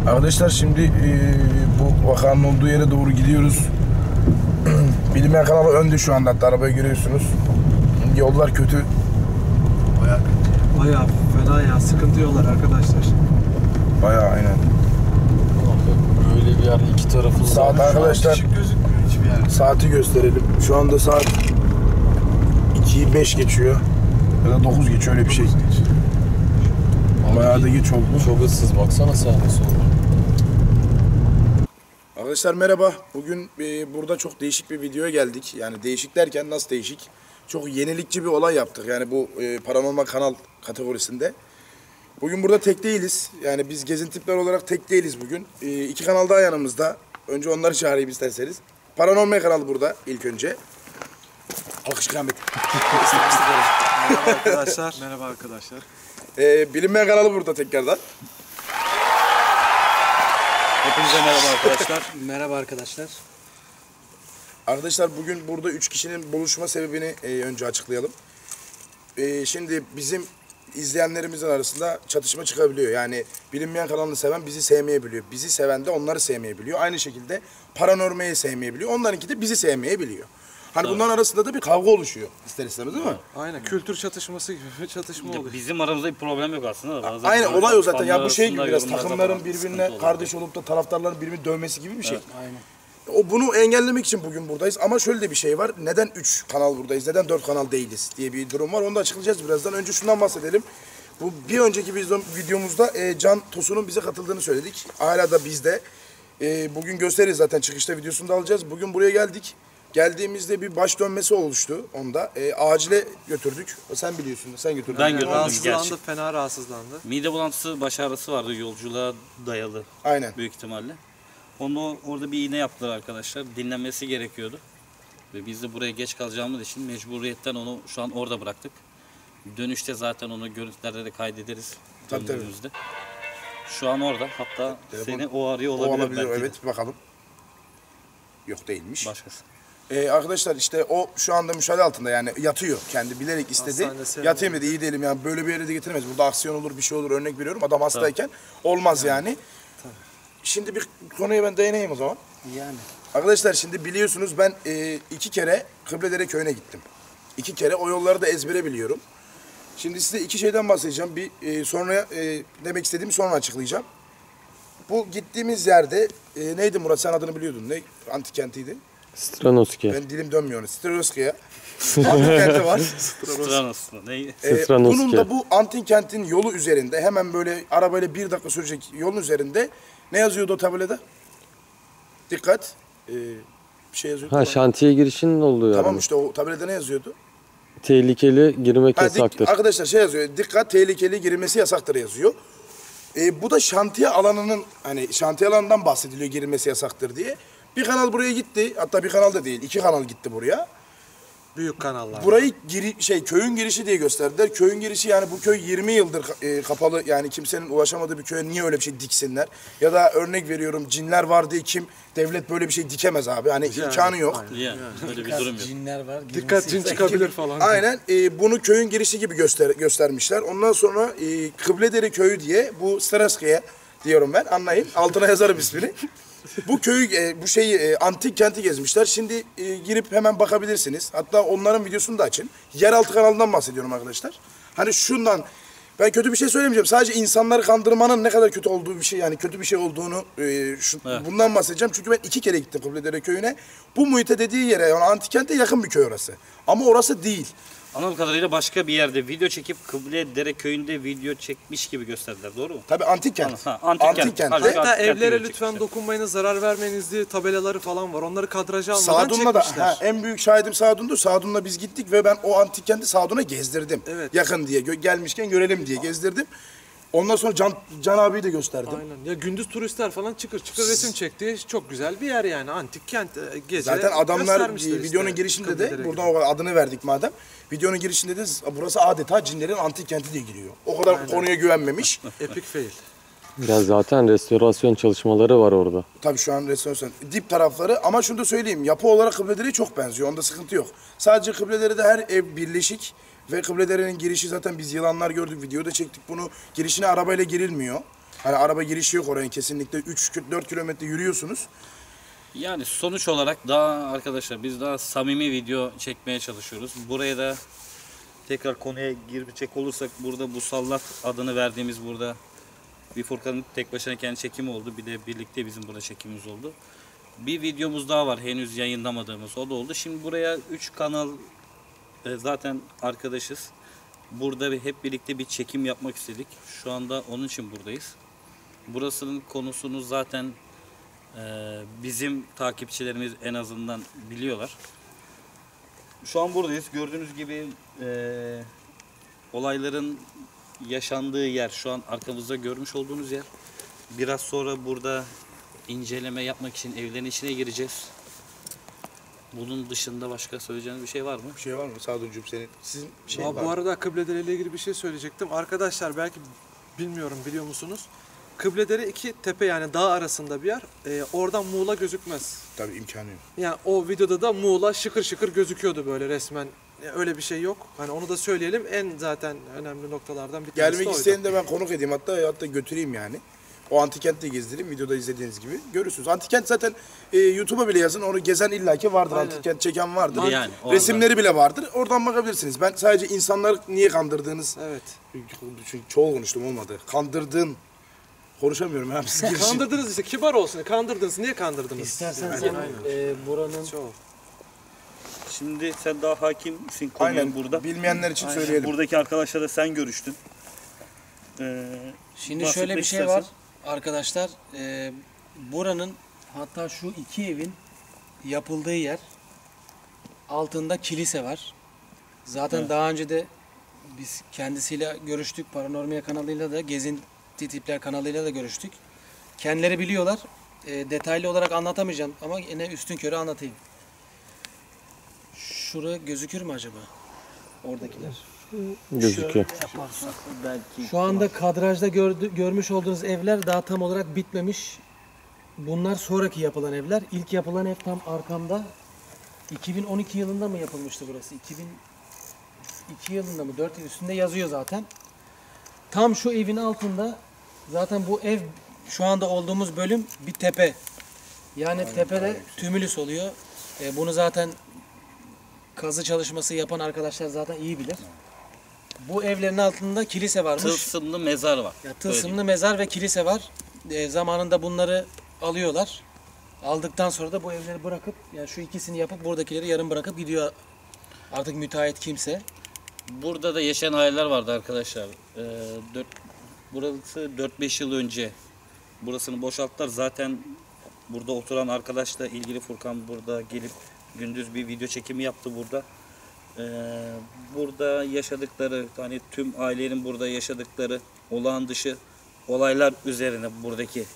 Arkadaşlar şimdi bu vakanın olduğu yere doğru gidiyoruz. Bilinmeyen kanalı önde şu anda, hatta arabayı görüyorsunuz. Yollar kötü. Bayağı fena ya, sıkıntı yollar arkadaşlar. Bayağı aynen. Böyle bir yer iki tarafı. Saat arkadaşlar, saati gösterelim. Şu anda saat 2'yi 5 geçiyor. Ya da 9 geçiyor, öyle bir şey. Bayağı da geç oldu. Çok ıssız, baksana sağda solda. Arkadaşlar merhaba. Bugün burada çok değişik bir videoya geldik. Yani değişik derken nasıl değişik? Çok yenilikçi bir olay yaptık. Yani bu paranormal kanal kategorisinde. Bugün burada tek değiliz. Yani biz gezin tipler olarak tek değiliz bugün. İki kanal daha yanımızda. Önce onları çağırayım isterseniz. Paranormal kanal burada ilk önce. Alkış kıyamet. Merhaba arkadaşlar. Merhaba arkadaşlar. Bilinmeyen kanalı burada tekrardan. Hepinize merhaba arkadaşlar. Merhaba arkadaşlar. Arkadaşlar bugün burada 3 kişinin buluşma sebebini önce açıklayalım. Şimdi bizim izleyenlerimizin arasında çatışma çıkabiliyor. Yani bilinmeyen kanalını seven bizi sevmeyebiliyor. Bizi seven de onları sevmeyebiliyor. Aynı şekilde paranormayı sevmeyebiliyor. Onlarınki de bizi sevmeyebiliyor. Hani bunların arasında da bir kavga oluşuyor ister istemez, değil mi? Aynen, kültür çatışması gibi bir çatışma oluyor. Bizim aramızda bir problem yok aslında. Bazen Aynen, olay o zaten. Ya bu şey gibi biraz yorumlarda takımların falan birbirine sıkıntı kardeş olup da taraftarların birbirini dövmesi gibi bir şey. Evet, aynen. Bunu engellemek için bugün buradayız. Ama şöyle de bir şey var. Neden 3 kanal buradayız? Neden 4 kanal değiliz diye bir durum var. Onu da açıklayacağız birazdan. Önce şundan bahsedelim. Bu bir önceki videomuzda Can Tosun'un bize katıldığını söyledik. Hala da bizde. Bugün gösteririz zaten, çıkışta videosunu da alacağız. Bugün buraya geldik. Geldiğimizde bir baş dönmesi oluştu onda. Acile götürdük. Sen biliyorsun, sen götürdün. Ben götürdüm. Rahatsızlandı, fena rahatsızlandı. Mide bulantısı, baş ağrısı vardı, yolculuğa dayalı Aynen. büyük ihtimalle. Onu orada bir iğne yaptılar arkadaşlar. Dinlenmesi gerekiyordu. Ve biz de buraya geç kalacağımız için mecburiyetten onu şu an orada bıraktık. Dönüşte zaten onu görüntülerde de kaydederiz. Tabii, tabii. Döndüğümüzde. Şu an orada. Hatta Telefon- seni o arıyor O olabilir. olabilir, belki de. evet, bakalım. Yok, değilmiş. Başkası. Arkadaşlar işte o şu anda müşahede altında, yani yatıyor, kendi bilerek istedi. Hastanede serum Yatayım dedi, iyi değilim yani, böyle bir yere de getirmez. Burada aksiyon olur, bir şey olur, örnek veriyorum. Adam hastayken olmaz yani. Şimdi bir konuya ben değineyim o zaman. Yani. Arkadaşlar şimdi biliyorsunuz ben 2 kere Kıbledere köyüne gittim. 2 kere o yolları da ezbere biliyorum. Şimdi size 2 şeyden bahsedeceğim. Bir sonra demek istediğimi sonra açıklayacağım. Bu gittiğimiz yerde neydi Murat, sen adını biliyordun, ne antik kentiydi? Stranoski. Ben dilim dönmüyor ona. Stranoski'ye. Antik kenti var. Stranos mu? Ne? Stranoski. Bunun da bu antik kentin yolu üzerinde, hemen böyle arabayla 1 dakika sürecek yolun üzerinde ne yazıyordu o tabelada? Dikkat. Bir şey yazıyordu. Ha, şantiye girişinin olduğu yer. Tamam, mi? işte o tabelada ne yazıyordu? Tehlikeli girmek Ha, yasaktır. arkadaşlar şey yazıyor. Dikkat, tehlikeli girilmesi yasaktır yazıyor. Bu da şantiye alanının, hani şantiye alanından bahsediliyor, girilmesi yasaktır diye. Bir kanal buraya gitti. Hatta bir kanal da değil, 2 kanal gitti buraya. Büyük kanallar. Burayı köyün girişi diye gösterdiler. Köyün girişi, yani bu köy 20 yıldır kapalı. Yani kimsenin ulaşamadığı bir köye niye öyle bir şey diksinler? Ya da örnek veriyorum, cinler var diye devlet böyle bir şey dikemez abi. Hani imkanı yok. Aynen. Yani öyle bir durum yok. Cinler var. Dikkat, cin çıkabilir falan. Aynen, bunu köyün girişi gibi göstermişler. Ondan sonra Kıbledere köyü diye, bu Straskiye diyorum ben, anlayın. Altına yazarım ismini. Bu köyü, antik kenti gezmişler. Şimdi girip hemen bakabilirsiniz. Hatta onların videosunu da açın. Yeraltı kanalından bahsediyorum arkadaşlar. Hani şundan, ben kötü bir şey söylemeyeceğim. Sadece insanları kandırmanın ne kadar kötü olduğu bir şey, yani kötü bir şey olduğunu bundan bahsedeceğim. Çünkü ben 2 kere gittim Kıbledere köyüne. Bu muhite dediği yere, yani antik kente yakın bir köy orası. Ama orası değil. Anladığım kadarıyla başka bir yerde video çekip Kıbledere köyünde video çekmiş gibi gösterdiler. Doğru mu? Tabii antik kent. Ha, antik kent. kentte. Hatta Hatta Antik evlere kenti lütfen çekmişler. dokunmayınız, zarar vermeyiniz diye tabelaları falan var. Onları kadraja almadan Sadun'la da çekmişler. en büyük şahidim Sadun'du. Sadun'la biz gittik ve ben o antik kenti Sadun'a gezdirdim. Evet. Yakın diye, gelmişken görelim diye gezdirdim. Ondan sonra Can abiyi de gösterdim. Aynen. Ya gündüz turistler falan çıkır resim çektiği çok güzel bir yer yani. Antik kent, gece Zaten adamlar göstermişler videonun işte, girişinde de, Kıbledere buradan o adını verdik madem. Videonun girişinde de burası adeta cinlerin antik kenti diye giriyor. O kadar konuya güvenmemiş. gibi. Epic fail. Ya zaten restorasyon çalışmaları var orada. Tabii şu an restorasyon dip tarafları, ama şunu da söyleyeyim, yapı olarak Kıbledere'ye çok benziyor, onda sıkıntı yok. Sadece Kıbledere'de her ev birleşik ve Kıbledere'nin girişi, zaten biz yılanlar gördük, videoda çektik bunu, girişine arabayla girilmiyor. Hani araba girişi yok oraya kesinlikle. 3-4 kilometre yürüyorsunuz. Yani sonuç olarak daha arkadaşlar biz daha samimi video çekmeye çalışıyoruz. Buraya da tekrar konuya girecek olursak burada bu Sallat adını verdiğimiz burada bir Furkan'ın tek başına kendi çekimi oldu. Bir de birlikte bizim burada çekimimiz oldu. Bir videomuz daha var henüz yayınlamadığımız, o da oldu. Şimdi buraya 3 kanal zaten arkadaşız. Burada hep birlikte bir çekim yapmak istedik. Şu anda onun için buradayız. Burasının konusunu zaten bizim takipçilerimiz en azından biliyorlar. Şu an buradayız. Gördüğünüz gibi olayların yaşandığı yer şu an arkamızda görmüş olduğunuz yer. Biraz sonra burada inceleme yapmak için evlerin içine gireceğiz. Bunun dışında başka söyleyeceğiniz bir şey var mı? Bir şey var mı Saduncuğum senin? Sizin şey Bu var. arada Kıbledere ile ilgili bir şey söyleyecektim. Arkadaşlar belki bilmiyorum, biliyor musunuz? Kıbledere iki tepe, yani dağ arasında bir yer. Oradan Muğla gözükmez. Tabii imkanı yok. Yani o videoda da Muğla şıkır şıkır gözüküyordu böyle resmen. Öyle bir şey yok. Hani onu da söyleyelim. En zaten önemli noktalardan bir tanesi de Gelmek oydu. isteyeni de ben konuk edeyim, hatta götüreyim yani. O antikenti gezdireyim, videoda izlediğiniz gibi görürsünüz. Antikent zaten YouTube'a bile yazın, onu gezen illaki vardır. Aynen. Antikent çeken vardır. Yani orada. Resimleri bile vardır. Oradan bakabilirsiniz. Ben sadece insanları niye kandırdığınız, Evet. çünkü çoğul konuştum olmadı. Kandırdığın, konuşamıyorum ya. Siz girişin. Kandırdınız işte, kibar olsun. Kandırdınız. Niye kandırdınız? İstersen sen buranın Çoğu. Şimdi sen daha hakimsin konuya Aynen, burada. bilmeyenler için Aynen. söyleyelim. Buradaki arkadaşlarla sen görüştün. şimdi bahsetmek şöyle bir şey istersen. var arkadaşlar. Buranın, hatta şu iki evin yapıldığı yer altında kilise var. Zaten daha önce de biz kendisiyle görüştük. Paranormal kanalıyla da, Gezinti Tipler kanalıyla da görüştük. Kendileri biliyorlar. Detaylı olarak anlatamayacağım ama yine üstünkörü anlatayım. Şura gözükür mü acaba? Oradakiler. Gözüküyor. Belki Şu anda kadrajda görmüş olduğunuz evler daha tam olarak bitmemiş. Bunlar sonraki yapılan evler. İlk yapılan ev tam arkamda. 2012 yılında mı yapılmıştı burası? 2002 yılında mı? 4 yıl üstünde yazıyor zaten. Tam şu evin altında zaten bu ev, şu anda olduğumuz bölüm bir tepe. Yani tepede tümülüs oluyor. Bunu zaten kazı çalışması yapan arkadaşlar zaten iyi bilir. Bu evlerin altında kilise varmış. tılsımlı mezar var. Ya, tılsımlı mezar ve kilise var. Zamanında bunları alıyorlar. Aldıktan sonra da bu evleri bırakıp, yani şu ikisini yapıp buradakileri yarım bırakıp gidiyor. Artık müteahhit kimse. Burada da yaşayan aileler vardı arkadaşlar. Burası 4-5 yıl önce burasını boşalttılar. Zaten burada oturan arkadaşla ilgili Furkan burada gelip gündüz bir video çekimi yaptı burada. Burada yaşadıkları, hani tüm ailenin burada yaşadıkları olağan dışı olaylar üzerine buradaki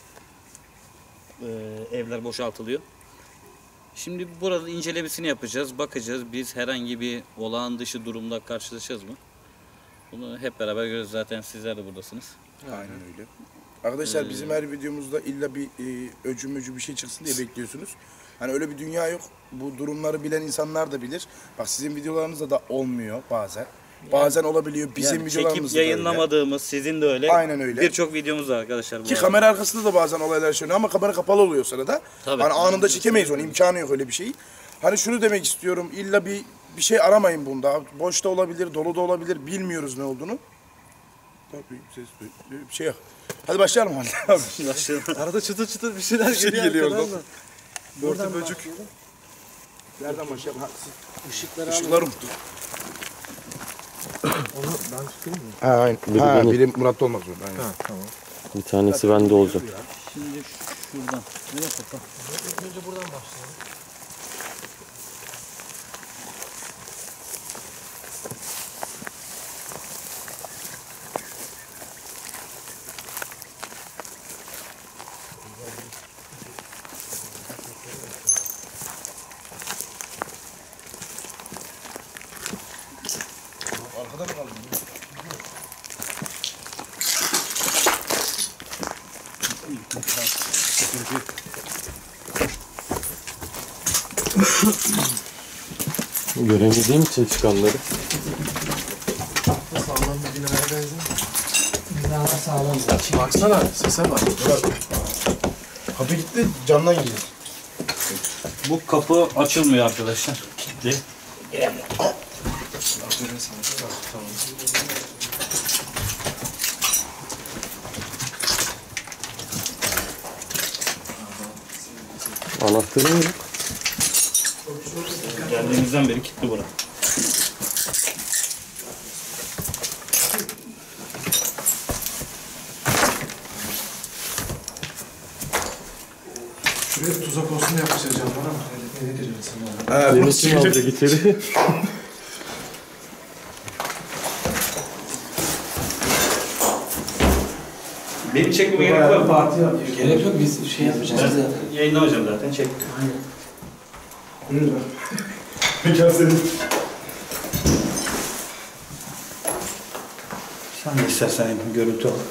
evler boşaltılıyor. Şimdi buranın incelemesini yapacağız, bakacağız. Biz herhangi bir olağan dışı durumla karşılaşacağız mı? Bunu hep beraber göreceğiz. Zaten sizler de buradasınız. Aynen öyle. Arkadaşlar bizim her videomuzda illa bir öcü bir şey çıksın diye bekliyorsunuz. Hani öyle bir dünya yok. Bu durumları bilen insanlar da bilir. Bak sizin videolarınızda da olmuyor bazen. Bazen olabiliyor. Bizim Yani videolarımızda çekip da öyle. yayınlamadığımız, sizin de öyle. Aynen öyle. Birçok videomuz var arkadaşlar. bu Ki arada. kamera arkasında da bazen olaylar yaşanıyor ama kamera kapalı oluyor sırada. Tabii. Hani anında çekemeyiz onu. İmkanı yok öyle bir şey. Hani şunu demek istiyorum. İlla bir şey aramayın bunda. Boş da olabilir, dolu da olabilir. Bilmiyoruz ne olduğunu. Tabii ses bir şey yok. Hadi başlayalım abi. Başlayalım. Arada çıtır çıtır bir şeyler şey geliyor. geliyor arkadan oradan. da. Börtü böcük. Nereden başlayalım? Işıkları Işıkları unuttum. Onu ben tutayım mı? Ha aynen. Biri Ha, benim. biri Murat'ta olmak zorunda. Aynen. Ha, tamam. Bir tanesi bende olacak. Şimdi şuradan. Ne yapalım? önce buradan başlayalım. Arkada mı kaldın? Göremediğim için çıkanları. Sağlam bir binaya benziyor. Binalar Sağlam. Baksana sese bak. Murat. Kapı gitti camdan gidiyor. Bu kapı açılmıyor arkadaşlar. Kilitli. Anahtarı mı? Geldiğimizden beri kilitli bura. Şuraya tuzak olsun da yapmışlar camlara ama. Ne diyeceksin? Beni kim aldı içeri? Beni çekmeme gerek var mı? Parti yapıyor. Gerek yok, biz şey yapacağız zaten. Yayınlamayacağım zaten. Çek. Mekan senin. Sen de istersen görüntü al.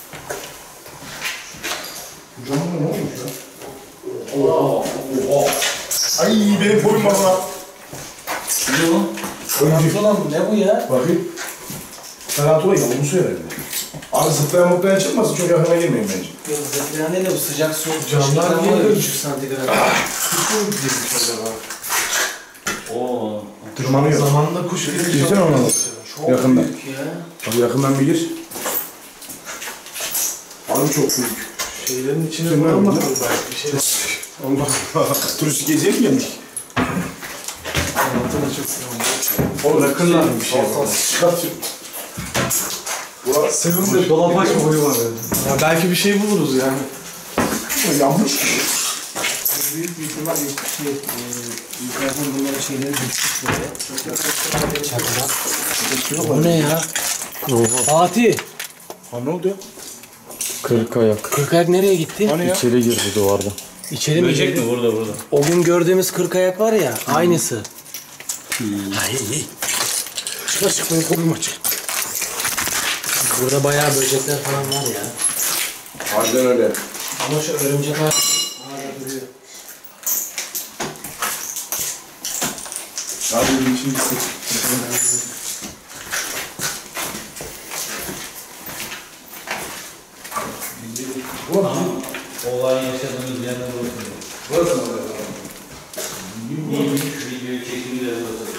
Camda ne olmuş ya? Oha. Ay benim boyum var lan. Ne o? Tarantula mı? Ne bu ya? Bakayım. Tarantula yavrusu herhalde. Abi zıplayan mutlayan çıkmasın çok yakına girmeyin bence. Yok, zıplayan değil de bu sıcak soğuk. Camlar niye böyle? 3 santigrat. Oo. Tırmanıyor. Zamanında kuş gibi. Girsene ona bak. Çok Yakından. büyük ya. Abi yakından bir gir. Abi çok büyük. Şeylerin içine Tırman falan mı? bakalım belki bir şey. Allah Allah. Turist geziye mi gelmiş? Altına çok sıra. Oğlum Yakınlar bir şey var. Çıkart. Burası Senin de dolap açma boyu var öyle. Ya belki bir şey buluruz yani. yanmış. Büyük bir ihtimal yukarıdan bunların şeyleri düşmüş böyle. Çatıdan. Bu ne ya? Fatih! Ha ne oldu ya? 40 ayak. Kırkayak nereye gitti? Hani ya? İçeri girdi duvardan. İçeri mi Böcek girdi? mi? Burada. O gün gördüğümüz kırkayak var ya, aynısı. Çıkar çık benim kolum açık. Burada bayağı böcekler falan var ya. Harbiden öyle. Ama şu örümcek hala duruyor. Abi bir için gitsin. Olay yaşadığımız yerler burası. Burası mı? Video çekimleri burası.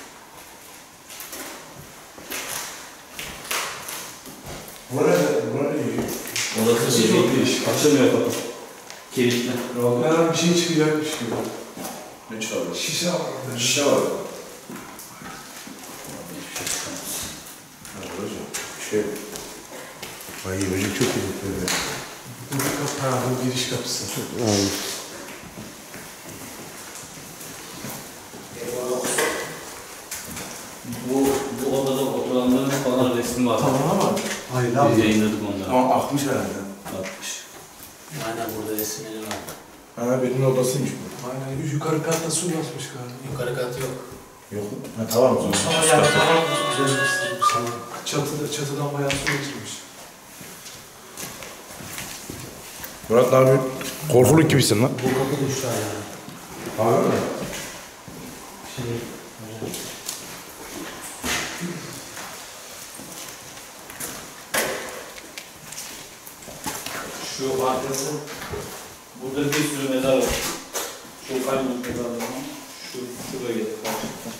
Orası bir açılmıyor kapı. Kilitli. Her an bir şey çıkacakmış gibi. Ne çaldı? Şişe var. Şişe var. Şey. Ay böcek çok iyi. Bu bir kapı. Ha bu giriş kapısı. Bu odada oturanların falan resmi var. Tamam ama. Hayır lan. Biz yayınladık onları. Ama akmış herhalde. Atmış. Aynen burada resimleri var. Ha benim odasıymış bu. Aynen yukarı katta su basmış galiba. Yukarı kat yok. Yok. Ha tamam o zaman. Ama yani tamam güzel bir salon. Çatıdan bayağı su geçirmiş. Murat ne yapıyorsun? Korkuluk gibisin lan. Bu kapı düştü hala. Abi mi? Şu arkası, burada bir sürü mezar var. Şu kaybolmuş mezarlar ama şu bölgede karşılıklı.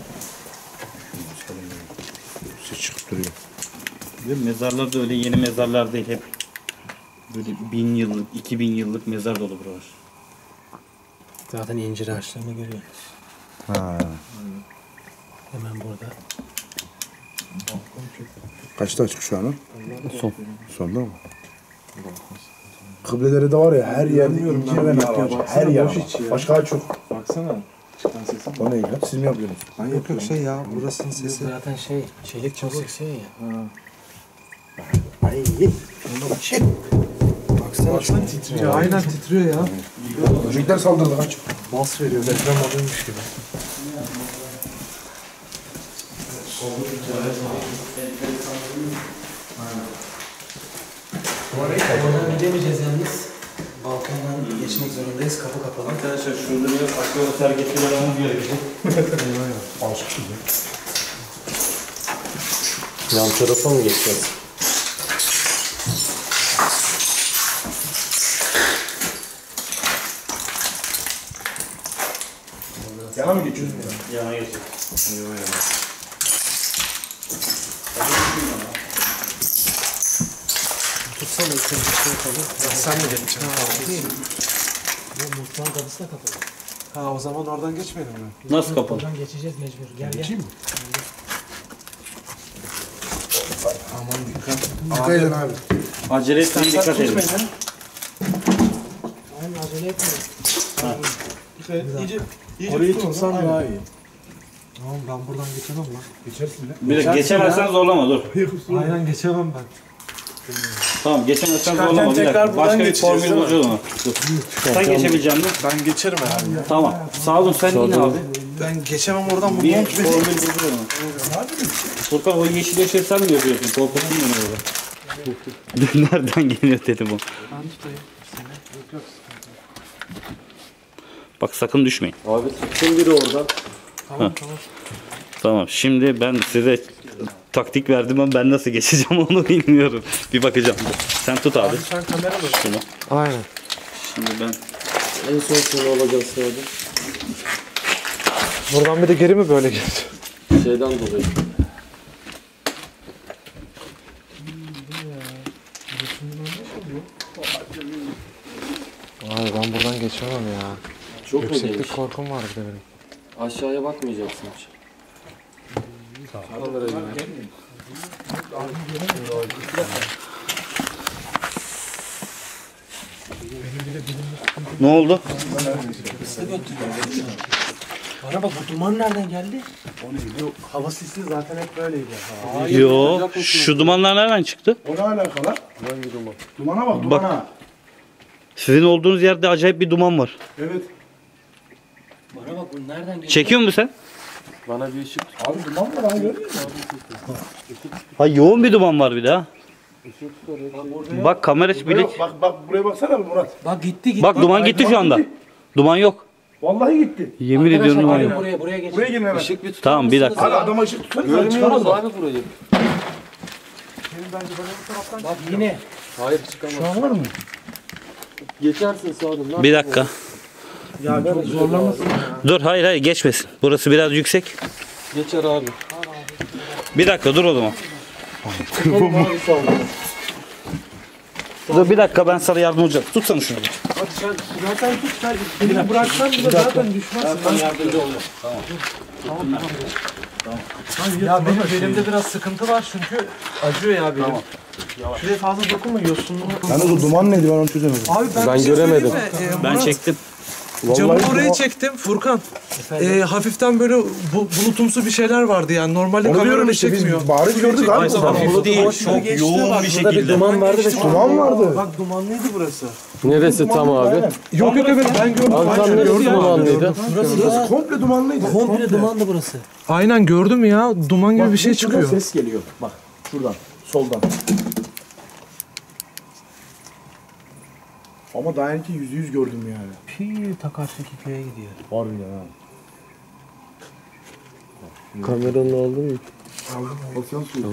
Ses çıkıp duruyor. Ve mezarlar da öyle yeni mezarlar değil, hep böyle 1000 yıllık, 2000 yıllık mezar dolu buralar. Zaten incir ağaçlarını görüyoruz. Ha. Hemen burada. Kaçta açık şu an? Son. Sonda mı? Kıbleleri de var ya her yerde incir ve nar ağacı. Her yer var. Başka ağaç yok. Baksana. Çıkan sesin. O ne ya? Siz mi yapıyorsunuz? Yok yok şey ya burasının sesi. Zaten çelik çok seksiyor ya. Ay. Baksana. Baksana titriyor. Aynen titriyor ya. Böcekler saldırdı kaç. Bas veriyor. Deprem oluyormuş gibi. Oradan gidemeyeceğiz yalnız. Balkondan geçmek zorundayız. Kapı kapalı. Arkadaşlar şurada biraz akıllı hareketler aramamız gerekecek. Alışmışız ya. Yan tarafa mı geçeceğiz? Yana mı geçiyorsun? Yana geçelim. Tutsana içeri bir şey yapalım. Sen mi geçeceksin? Bu mutfağın kapısı da kapalı. Ha o zaman oradan geçmeyelim mi? Nasıl kapalı? Buradan geçeceğiz mecbur. Gel gel. Dikkat edin abi. Acele etmeyin, dikkat edin. Aynen acele etme. Orayı tutsan daha iyi. Tamam ben buradan geçemem lan. Geçersin lan. Bir de geçemezsen zorlama dur. Aynen geçemem ben. Tamam geçemezsen Çıkarken zorlama bir tekrar dakika. buradan Başka bir geçeceğiz, formül değil mi? bulacağız onu. Dur. Sen geçebilecek misin? Ben geçerim herhalde. Tamam. Sağ olun sen in abi. Ben geçemem oradan bu Bir mont formül bulacağız onu. Furkan o yeşil yeşil sen mi yapıyorsun? Korkuttun beni orada. Nereden geliyor dedim o. Bak sakın düşmeyin. Abi tutsun biri oradan. Tamam şimdi ben size taktik verdim ama ben nasıl geçeceğim onu bilmiyorum. Bir bakacağım. Sen tut abi. Sen kamera mı? Şunu. Aynen. Şimdi ben En son sonu olacağız abi. Buradan bir de geri mi böyle geç? Şeyden dolayı. Abi ben buradan geçemem ya. Çok mu geniş? Yükseklik korkum var bir de benim. Aşağıya bakmayacaksın hiç. ne oldu? Bana bak bu duman nereden geldi? Hava sisi zaten hep böyleydi. Yo şu dumanlar nereden çıktı? O ne alakalı? Hangi duman? Dumana bak, dumana. Sizin olduğunuz yerde acayip bir duman var. Evet. Bana bak bu nereden geldi? Çekiyor musun sen? Bana bir ışık tut. Abi duman mı lan, görüyor musun? Ha yoğun bir duman var bir de ha. Bak kamera bile. Yok, bak buraya baksana bir Murat. Bak gitti. Bak duman gitti şu anda. Duman yok. Vallahi gitti. Yemin ediyorum duman yok. Buraya geç. Buraya girin hemen. Işık bir tut. Tamam bir dakika. Abi adama ışık tutsana. Görmüyoruz abi burayı. Bak yine. Hayır çıkamaz. Şu an var mı? Geçersin sağdan. Bir dakika. Ya çok zorlamasın. Dur hayır geçmesin. Burası biraz yüksek. Geçer abi. Bir dakika dur o zaman. Dur bir dakika ben sana yardım olacağım. Tutsana şunu. Zaten tut sen. Beni bıraksan bile zaten düşmezsin. Ben yardımcı olacağım. Ya benim belimde biraz sıkıntı var çünkü acıyor ya belim. Şuraya fazla dokunma yosunlu. Yalnız o duman neydi, ben onu çözemedim. Abi Ben bir şey göremedim. söyleyeyim mi? Ben Murat, çektim. camı Vallahi oraya duman- çektim Furkan. Hafiften böyle bulutumsu bir şeyler vardı yani. Normalde Onu diyorum kamerada işte, çekmiyor. biz bariz gördük abi. Hafif değil, çok yoğun bir şekilde. Duman vardı ve Duman vardı. Bak dumanlıydı burası. Neresi tam abi? Yok evet ben gördüm. Abi tam neresi dumanlıydı? Burası komple dumanlıydı. komple dumandı burası. Aynen gördüm ya. Duman gibi bir şey Şuradan çıkıyor. ses geliyor. Bak şuradan, soldan. Ama daha önce %100 gördüm yani. Pi takar çekikliğe gidiyor. Harbiden ha. Kameranın oldu mu? Baksan su.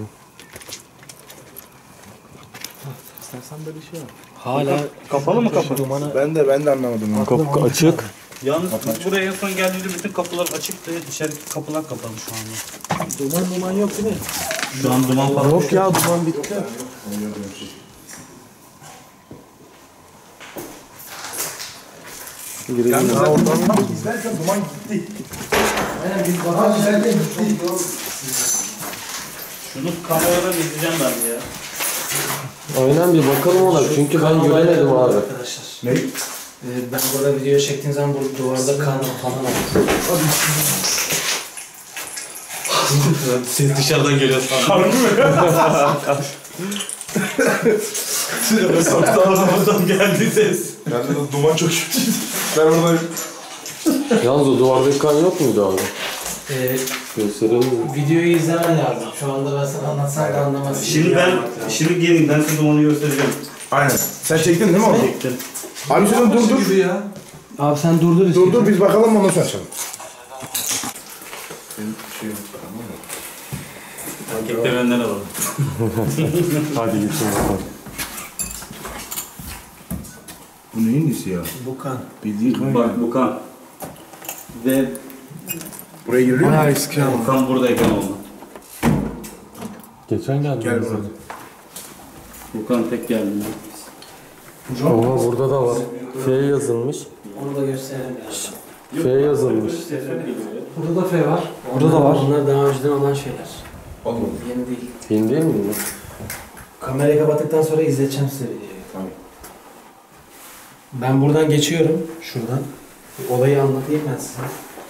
İstersen böyle şey yap. Hala Kapalı mı kapı? Ben de anlamadım. Ya. Kapı açık. Yalnız buraya en son geldiğimde bütün kapılar açıktı. İçeri kapılar kapalı şu anda. duman yok değil mi? Şu an duman falan. Yok ya duman bitti. Yalnız sen oradan izlerken duman gitti. Aynen biz daha izlerken gitti. Şunu kameradan izleyeceğim ben ya. Aynen bir bakalım ona çünkü ben göremedim abi. Arkadaşlar. Ne? Ben burada video çektiğim zaman bu duvarda kan falan oldu. Ses dışarıdan geliyor. Oradan geldi ses. Yani de duman çok kötü. Ben orada Yalnız o duvardaki kan yok muydu abi? Gösterelim mi? Videoyu izlemen lazım. Şu anda ben sana anlatsam da anlamazsın. Şimdi gelin ben size dumanı göstereceğim. Aynen. Sen çektin değil mi onu? Çektim. Abi sen dur. Gibi ya. Abi sen durdur Dur biz bakalım ondan sonra açalım. Erkekler önden alalım. Hadi gitsin bakalım. Bu neyin nesi ya? Bu kan. Bildiğin kan. Bak bu kan. Ve Buraya giriliyor mu? Bayağı eski ama. Furkan buradayken oldu. Geçen geldi. Gel buraya. Furkan tek geldi. Oha burada da var. F yazılmış. Onu da gösterelim. F yazılmış. Burada da F var. Burada da var. Bunlar daha önceden olan şeyler. Yeni değil. Yeni değil mi bunlar? Kamerayı kapattıktan sonra izleteceğim size videoyu. Tamam. Ben buradan geçiyorum. Şuradan. Olayı anlatayım ben size.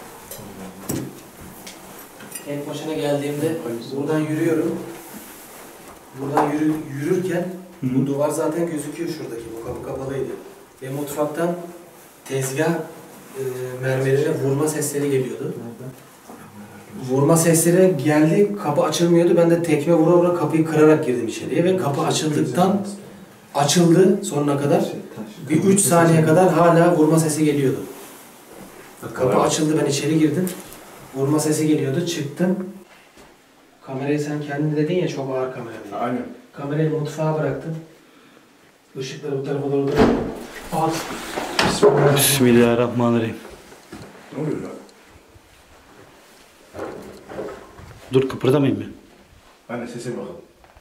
En başına geldiğimde buradan yürüyorum. Buradan yürürken bu duvar zaten gözüküyor şuradaki. Bu kapı kapalıydı. Ve mutfaktan tezgah mermerine vurma sesleri geliyordu. Vurma sesleri geldi, kapı açılmıyordu. Ben de tekme vura vura kapıyı kırarak girdim içeriye ve kapı açıldıktan açıldı sonuna kadar. Bir 3 saniye kadar hala vurma sesi geliyordu. Kapı açıldı, ben içeri girdim. Vurma sesi geliyordu, çıktım. Kamerayı sen kendin dedin ya, çok ağır kamera diye. Aynen. Kamerayı mutfağa bıraktım. Işıkları bu tarafa doğru at. Bismillahirrahmanirrahim. Ne oluyor lan? Dur kıpırdamayayım mı? Anne sese bakalım.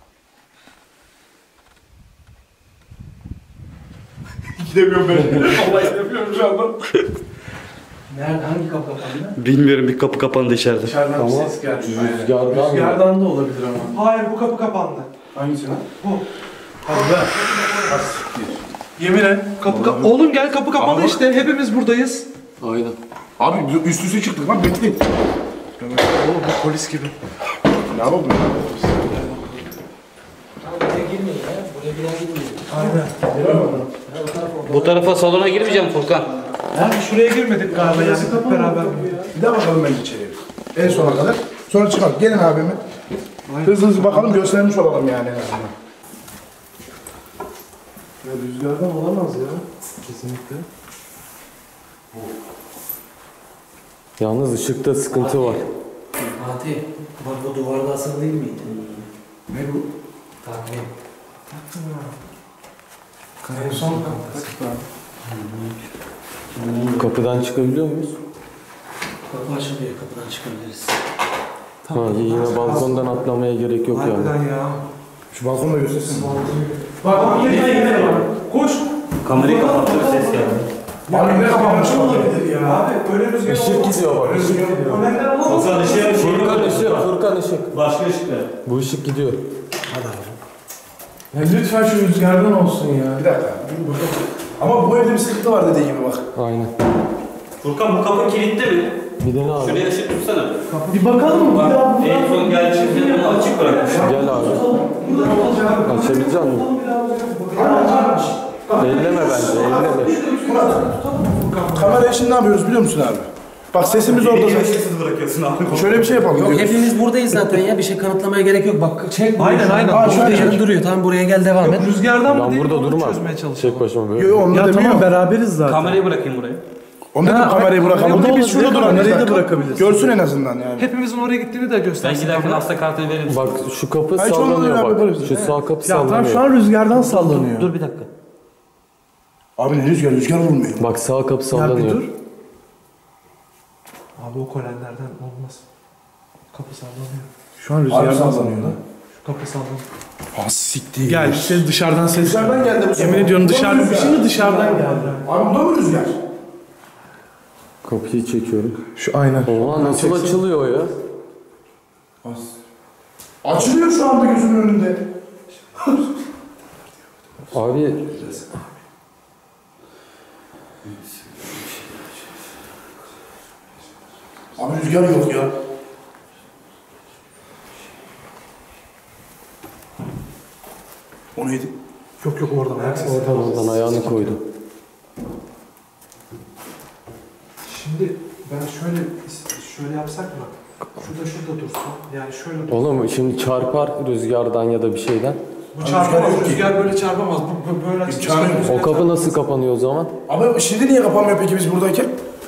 Gidemiyorum ben. Vallahi gidemiyorum şu anda. Nerede, hangi kapı kapandı? Bilmiyorum, bir kapı kapandı içeride. Dışarıdan Ama bir ses geldi. rüzgardan Rüzgardan da olabilir ama. Hayır, bu kapı kapandı. Hangisi lan? Bu. Hadi be. Yemin et. Oğlum gel, kapı kapalı işte. Hepimiz buradayız. Aynen. Abi biz üst üste çıktık lan, bekleyin. Oğlum bu polis gibi. Ne yapalım? Buraya girmeyin ya. Buraya bir daha girmeyin. Aynen. Bu tarafa salona girmeyeceğim Furkan. Ha, şuraya girmedik galiba ya. Hep beraber. Bir daha bakalım bence içeriye. En sona kadar. Sonra çıkalım. Gelin abime. Hızlı hızlı bakalım, göstermiş olalım yani en azından. Ya rüzgardan olamaz ya. Kesinlikle. Yalnız ışıkta sıkıntı var. Fatih, bak bu duvarda asılı değil miydi? Ne bu? Takvim. En son Kapıdan çıkabiliyor muyuz? Kapı açılıyor, kapıdan çıkabiliriz. Ha, yine balkondan atlamaya gerek yok yani. harbiden ya. Şu balkonda göstersin. Bak yine var. Koş. Kamerayı kapattık, ses geldi. Abi ne kapanmış olabilir ya? Abi öyle rüzgar Işık gidiyor bak. Önenden alalım. Furkan ışık. Başka ışıklar. Bu ışık gidiyor. Ya lütfen şu rüzgardan olsun ya. Bir dakika. Burada. Ama bu evde bir sıkıntı var dediği gibi bak. Aynen. Furkan, bu kapı kilitli mi? Bir de ne abi? Şuraya ışık tutsana. Bir bakalım mı? Bir daha En son geldiğimizde bunu açık bırakmışım. Gel abi. Açabilecek misin? Elleme bence, elleme. Kamerayı şimdi ne yapıyoruz biliyor musun abi? Bak sesimiz orada. Sessiz bırakıyorsun abi. Şöyle bir şey yapalım. Yok, diyoruz. hepimiz buradayız zaten ya. Bir şey kanıtlamaya gerek yok. Bak çek. Aynen, aynen. Aa, şurada Şöyle yarım çek. duruyor. Tamam, buraya gel, devam et. Rüzgardan mı Ben değil mi? burada Onu durmam. çözmeye çalışalım. Tek başıma böyle. Yo, onu Ya demiyor. tamam, beraberiz zaten. Kamerayı bırakayım buraya. Onu dedim, kamerayı bırakalım. Burada Biz biz şurada duralım. kamerayı da Bak, bırakabiliriz. Görsün en azından yani. Hepimizin oraya gittiğini de Ben göstersin. giderken hasta kartını verir misin? Bak şu kapı Ay, şu anda sallanıyor beraber bak. yaparız. Şu sağ kapı Ya tamam, sallanıyor. şu an rüzgardan sallanıyor. Dur bir dakika. Abi ne rüzgar? Rüzgar vurmuyor. Bak sağ kapı Ya bir sallanıyor. dur. Abi o kolenlerden olmaz. Kapı sallanıyor. Şu an Abi sallanıyor lan. Şu kapı sallanıyor. Ha siktir. Gel işte dışarıdan ses. Dışarıdan geldi bu sefer. Yemin ediyorum Bu da dışarıdan. rüzgar. Şimdi dışarıdan geldi. Abi bu da mı rüzgar? Kapıyı çekiyorum. Şu aynen. Oha nasıl açılıyor ya? Açılıyor şu anda gözümün önünde. Abi Abi rüzgar yok ya. O neydi? Yok yok, oradan ayak sesi. oradan ayağını koydu. Şimdi ben şöyle yapsak mı? Şurada dursun. Yani şöyle dursun. Oğlum şimdi çarpar rüzgardan ya da bir şeyden. Bu çarpamaz. Rüzgar böyle çarpamaz. Bu böyle açık İmkanı yok. O kapı nasıl kapanıyor o zaman? Abi şimdi niye kapanmıyor peki biz buradayken?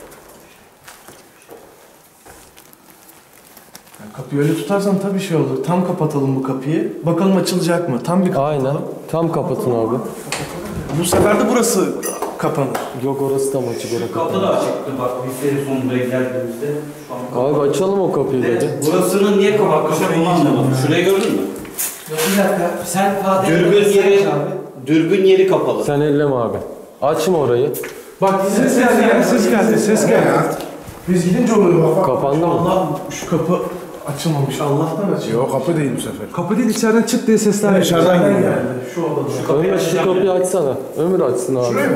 Yani kapıyı öyle tutarsan tabii şey olur. Tam kapatalım bu kapıyı. Bakalım açılacak mı? Tam bir kapatalım. Aynen. Tam kapatın abi. Bu sefer de burası kapanır. Yok orası tam açık. Orası Kapı da açıktı bak bir sene sonra geldiğimizde. Şu an Abi açalım o kapıyı dedi. burasının niye kapatmışlar onu anlamadım. Şurayı gördün mü? Bir dakika. Sen Fatih Dürbün yeri kapalı. Sen elleme abi. Açma orayı. Bak ses geldi, ses geldi. Biz gidince oluyor bak. Kapandı mı? Allah şu kapı açılmamış. Allah'tan açılıyor. Yok kapı değil bu sefer. Kapı değil içeriden çıt diye sesler geliyor. Dışarıdan geliyor. Şu odada. Ömür şu kapıyı açsana. Ömür açsın abi. Şuraya mı?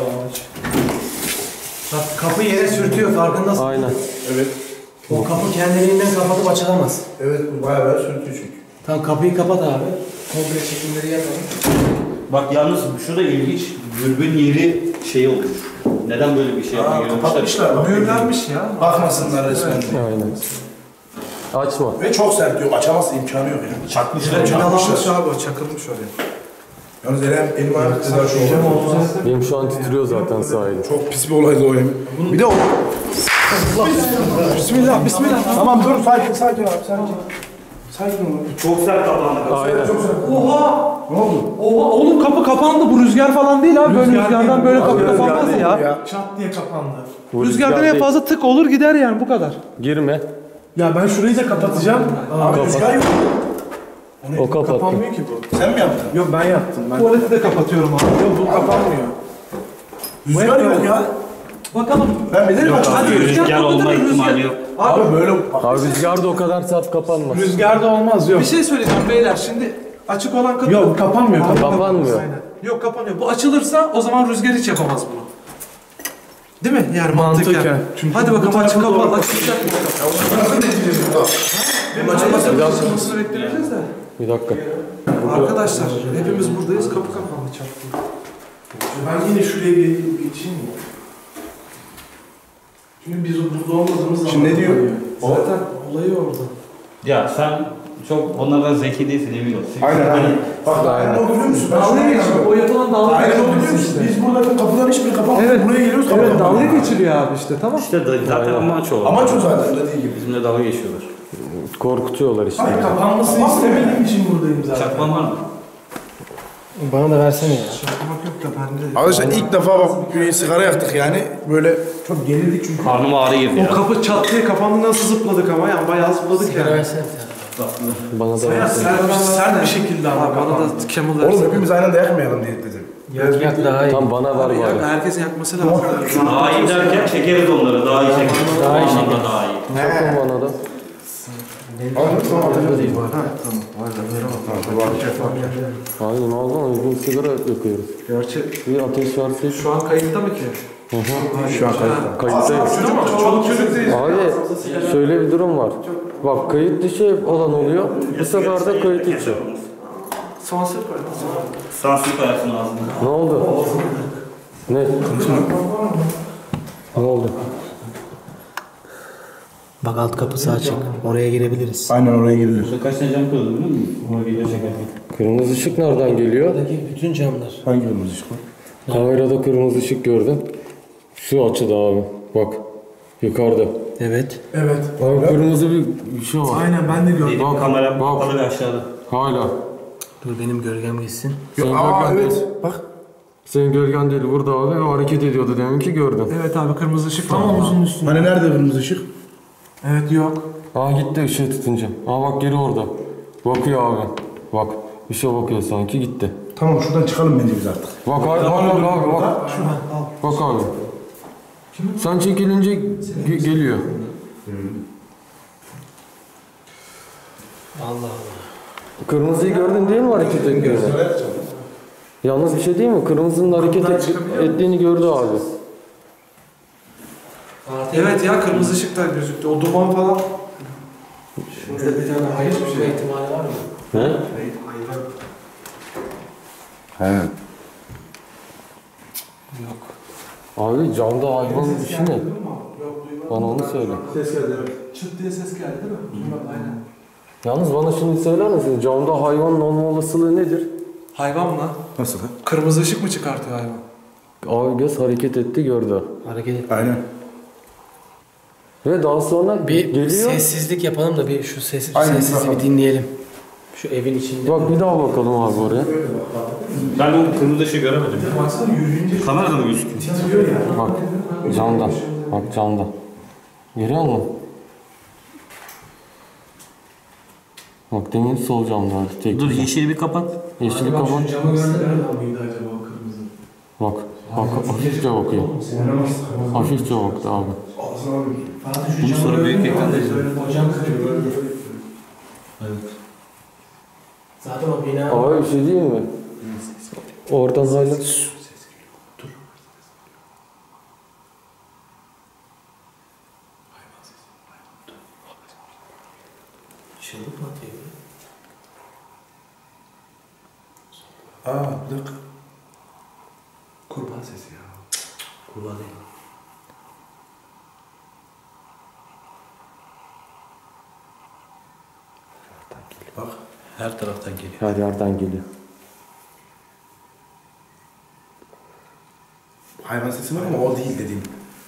Bak kapı yere sürtüyor farkındasın. Aynen. Evet. O kapı kendiliğinden kapatıp açılamaz. Evet bu bayağı sürtüyor çünkü. Tamam kapıyı kapat abi. Komple çekimleri yapalım. Bak yalnız şurada ilginç dürbün yeri şey olmuş. Neden böyle bir şey yapmışlar? Kapatmışlar bak. Mühürlenmiş ya. Bakmasınlar resmen. Aynen. Açma. Ve çok sert yok. Açamaz imkanı yok yani. Çakmışlar. Çakılmış abi o çakılmış oraya. Yalnız elim ayağım kızar şu oldu. Benim şu an titriyor zaten sahilde. Çok pis bir olaydı o yemin. Bir de o. Bismillah, bismillah. Tamam dur sakin sakin abi sakin. Sakin ol. Çok sert kapandı. Aynen. Oha! Ne oldu? Oha oğlum kapı kapandı. Bu rüzgar falan değil abi. Böyle rüzgardan böyle kapı kapanmaz ya. Çat diye kapandı. Bu Rüzgardan en değil. fazla tık olur gider yani bu kadar. Girme. Ya ben şurayı da kapatacağım. Abi rüzgar yok. O kapattı. Kapanmıyor ki bu. Sen mi yaptın? Yok ben yaptım. Tuvaleti de kapatıyorum abi. Yok bu kapanmıyor. Rüzgar yok ya. Bakalım. Ben bilirim açık. Hadi Rüzgar olma ihtimali yok. Abi böyle Abi rüzgar da o kadar sert kapanmaz. Rüzgar da olmaz yok. Bir şey söyleyeceğim beyler şimdi açık olan kapı... Yok kapanmıyor. Kapanmıyor. Yok kapanıyor. Bu açılırsa o zaman rüzgar hiç yapamaz bunu. Değil mi? Yani mantıken. Hadi bakalım açık kapalı. Açılacak mı? Benim açılmasını bekleyeceğiz de. Bir dakika. Arkadaşlar hepimiz buradayız. Kapı kapandı çarptı. Ben yine şuraya bir geçeyim mi? Çünkü biz burada olmadığımız zaman... Şimdi ne diyor? Zaten olayı orada. Ya sen çok onlardan zeki değilsin emin ol. Aynen. Bak aynen. Ne oldu biliyor musun? Ben Dalga şuraya geçiyor. geldim. O yapılan dalga Aynen geçiyor. oldu biliyor musun? Biz burada kapıların hiçbiri kapanmıyor. Evet. Buraya geliyoruz kapı Evet dalga kapanıyor. geçiliyor abi işte tamam. İşte zaten amaç o. Amaç o zaten dediği gibi. Bizimle dalga geçiyorlar. Korkutuyorlar işte. Hayır kapanmasını istemediğim için buradayım zaten. Çakman var mı? Bana da versene ya. Çakmak yok da bende. Arkadaşlar ilk defa bak bir sigara yaktık yani. Böyle çok gerildik çünkü. Karnım ağrı girdi O ya. kapı çat diye kapandı nasıl zıpladık ama yani bayağı zıpladık yani. Versene sen. Bana da Bayağı versene. sert bir şekilde ama bana da Camel Oğlum versene. hepimiz aynı anda yakmayalım diye dedim. Yak daha iyi. Tam bana ver bari. Herkesin yakması lazım. Daha iyi derken çekeriz onları. Daha iyi çekeriz. Daha iyi çekeriz. Daha iyi. Çakın bana da. Aynen oğlum biz sigara yakıyoruz. Gerçek. Bir ateş verseydik. Şu an kayıtta mı ki? Şu an kayıtta. Kayıttayız. Çoluk çocuk değil. Abi şöyle bir durum var. Bak kayıt dışı olan oluyor. Bu sefer de kayıt içi. Sansür koy. Sansür koyarsın ağzına. Ne oldu? Ne? Ne oldu? Bak alt kapısı açık. Oraya girebiliriz. Aynen oraya girilir. Kaç tane cam kırıldı biliyor musun? Ona video çekerken. Kırmızı ışık nereden geliyor? Buradaki bütün camlar. Hangi kırmızı ışık var? Kamerada kırmızı ışık gördüm. Şu açıda abi. Bak. Yukarıda. Evet. Evet. Abi kırmızı bir şey var. Aynen ben de gördüm. Benim kameram bak. kapalı ve aşağıda. Hala. Dur benim gölgem gitsin. Senin Aa gölgen evet. değil. Bak. Senin gölgen değil burada abi. O hareket ediyordu demin ki gördüm. Evet abi kırmızı ışık tam omuzun üstünde. Hani nerede kırmızı ışık? Evet yok. Aa gitti ışığı tutunca. Aa bak geri orada. Bakıyor abi. Bak. Bir şey bakıyor sanki gitti. Tamam şuradan çıkalım bence biz artık. Bak abi bak. Şuradan al. Bak abi. Sen çekilince geliyor. Allah Allah. Kırmızıyı gördün değil mi hareket ettiğini? Yalnız bir şey değil mi? Kırmızının hareket ettiğini gördü abi. Evet ya kırmızı ışık da gözüktü. O duman falan. Şurada bir tane hayır bir şey ihtimali var mı? Ne? He. Yok. Abi camda hayvanın işi ne? Bana onu söyle. Ses geldi evet. Çıt diye ses geldi değil mi? Aynen. Yalnız bana şimdi söyler misin? Camda hayvanın olma olasılığı nedir? Hayvan mı? Nasıl? Kırmızı ışık mı çıkartıyor hayvan? Abi göz hareket etti gördü. Hareket et. Aynen. Ve daha sonra Bir geliyor. sessizlik yapalım da bir şu sesi, Aynen, sessizliği yapalım. bir dinleyelim. Şu evin içinde. Bak bir daha bakalım abi oraya. Ben o kırmızı ışığı göremedim. Kamerada mı gözüküyor? Bak camdan. Bak camdan. Görüyor musun? Bak demin sol camda. Tek Dur yeşili bir kapat. Yeşili kapat. Camı gördüler miydi acaba o kırmızı? Bak. Bak hafifçe bakıyor. Hafifçe baktı abi. Bunu sonra büyük ekranda izledim. Hocam kırıyor. Evet. Zaten o bina... Abi bir şey değil mi? Oradan hala... Çığlık mı atıyor? Bir dakika. Kurban sesi ya. Kurban değil. Bak. Her taraftan geliyor. Her yerden geliyor. Hayvan sesi var ama o değil dediğim.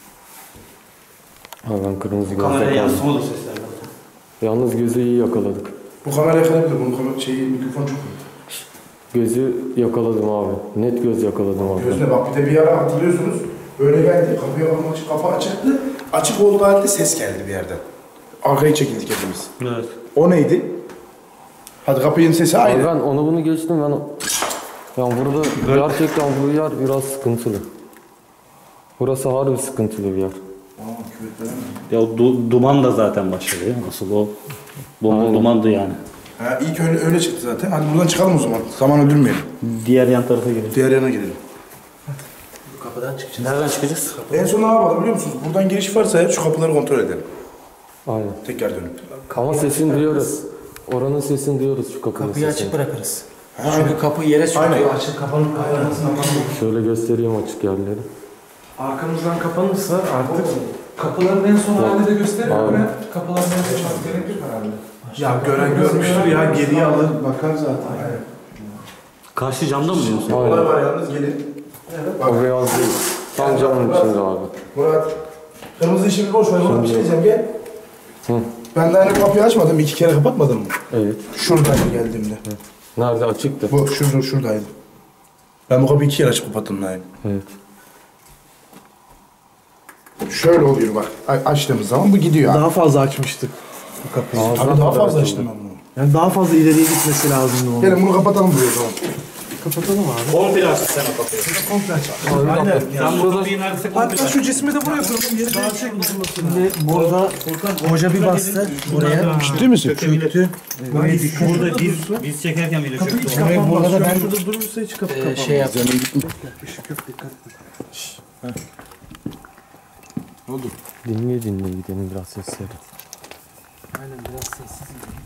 Abi ben kırmızı gözle Kameraya kaldım. yansımalı sesler zaten. Yalnız gözü iyi yakaladık. Bu kamera yakalayabilir. Bunun mikrofon çok iyi. Gözü yakaladım abi. Net göz yakaladım abi. Gözüne bak, bir de bir ara hatırlıyorsunuz. Böyle geldi, kapıya bakmak için kapı açıktı. Açık olduğu halde ses geldi bir yerden. Arkaya çekildik hepimiz. Evet. O neydi? Hadi kapının sesi Abi aynı. ben onu bunu geçtim ben. Yani burada gerçekten bu yer biraz sıkıntılı. Burası harbi sıkıntılı bir yer. Ya o duman da zaten başladı ya. Asıl o bomba Aynen. dumandı yani. Ha, ilk öyle çıktı zaten. Hadi buradan çıkalım o zaman. Zaman öldürmeyelim. Diğer yan tarafa girelim. Diğer yana gidelim. Bu kapıdan çıkacağız. Nereden çıkacağız? En son ne yapalım biliyor musunuz? Buradan giriş varsa eğer şu kapıları kontrol edelim. Aynen. Tekrar dönüp. Ama sesini duyuyoruz. Oranın sesini duyuyoruz şu kapının Kapıyı sesini. açık bırakırız. Ha, Çünkü kapı yere sürtüyor. Aynen. Açık kapanıp kapanmasın. Şöyle göstereyim açık yerleri. Arkamızdan kapanırsa artık kapıların en son halini de gösteriyor Abi. ve kapıların en son gerekir herhalde. Ya gören görmüştür ya, geriye alır bakar zaten. Karşı camda mı diyorsun? Olay var yalnız, gelin. O beyaz değil. Tam camın içinde abi. Murat, kırmızı ışığı bir boş ver. Murat bir şey diyeceğim, gel. Hı. Ben daha henüz kapıyı açmadım, 2 kere kapatmadın mı? Evet. Şuradaydı geldiğimde. Nerede açıktı? Bu şuradaydı. Ben bu kapıyı 2 kere açıp kapattım daha. Evet. Şöyle oluyor bak, açtığımız zaman bu gidiyor. Daha fazla açmıştık bu kapıyı. Tabii daha fazla açtım ben bunu. Yani daha fazla ileriye gitmesi lazımdı onun. Gelin bunu kapatalım buraya o zaman. Kapatalım abi. Komple açtık sen o kapıyı. Komple aç. Aynen. Sen bu kapıyı neredeyse komple Hatta aç. şu cismi de buraya koyalım. Yeri değişecek mi? Şimdi burada hoca bir bastı buraya. Ciddi misin? Çöktü. Burada biz çekerken bile çöktü. Demek burada da ben Şurada durursa hiç kapı kapanmaz. şey yaptım. Dinleye gidelim biraz sesleri. Aynen biraz sessiz.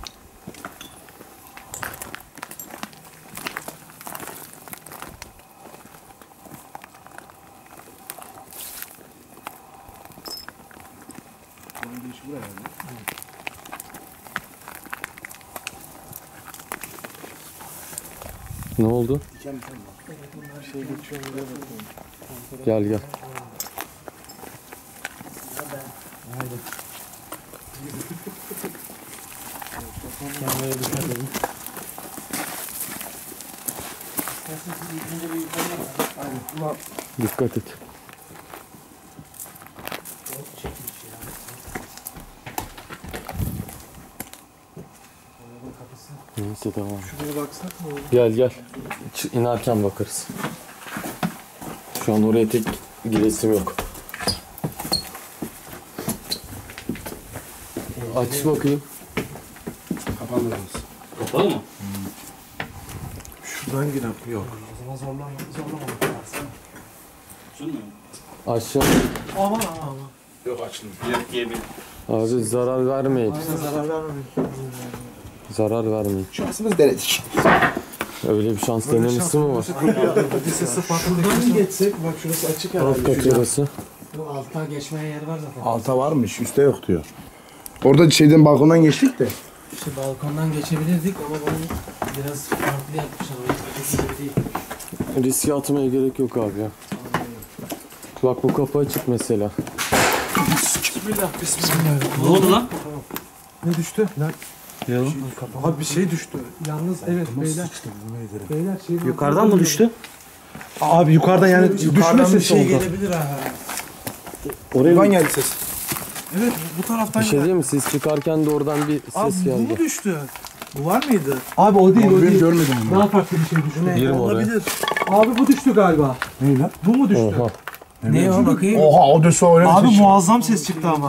Ne oldu? Gel gel. Dikkat et. Neyse tamam. Şuraya baksak mı? Gel gel. İnerken bakarız. Şu an oraya tek giresim yok. Aç bakayım. Kapandı. Kapalı mı? Şuradan girelim. Yok. Açılmıyor mu? Aşağı. Yok açılmıyor. Yok diye bir. Abi zarar vermeyin. Zarar vermeyin. Zarar vermeyin. Şansımız denedik. Öyle bir şans denemesi mi var? Bir sesi farklı. Şuradan mı geçsek? Bak şurası açık Alt herhalde. kat orası. Bu altta geçmeye yer var zaten. Alta varmış, üstte yok diyor. Orada şeyden balkondan geçtik de. İşte balkondan geçebilirdik ama bunu biraz farklı yapmışlar. Öteki gibi değil. Riske atmaya gerek yok abi ya. Bak bu kapı açık mesela. Bismillah. Bismillah. Ne oldu lan? Ne düştü? Lan. Abi bir şey düştü. Yalnız evet beyler. Beyler şey Yukarıdan mı düştü? Abi yukarıdan yani düşme bir sesi şey oldu. gelebilir ha. Oraya geldi ses. Evet bu taraftan bir şey diyeyim mi? Siz çıkarken de oradan bir Abi ses bu geldi. mu düştü? Bu var mıydı? Abi o değil o değil. Görmedim bunu. Daha farklı bir şey düştü. Girme oraya. Olabilir. Abi bu düştü galiba. Ne lan? Bu mu düştü? Oha. Ne o bakayım? Oha o düse öyle Abi ses. muazzam ses çıktı ama.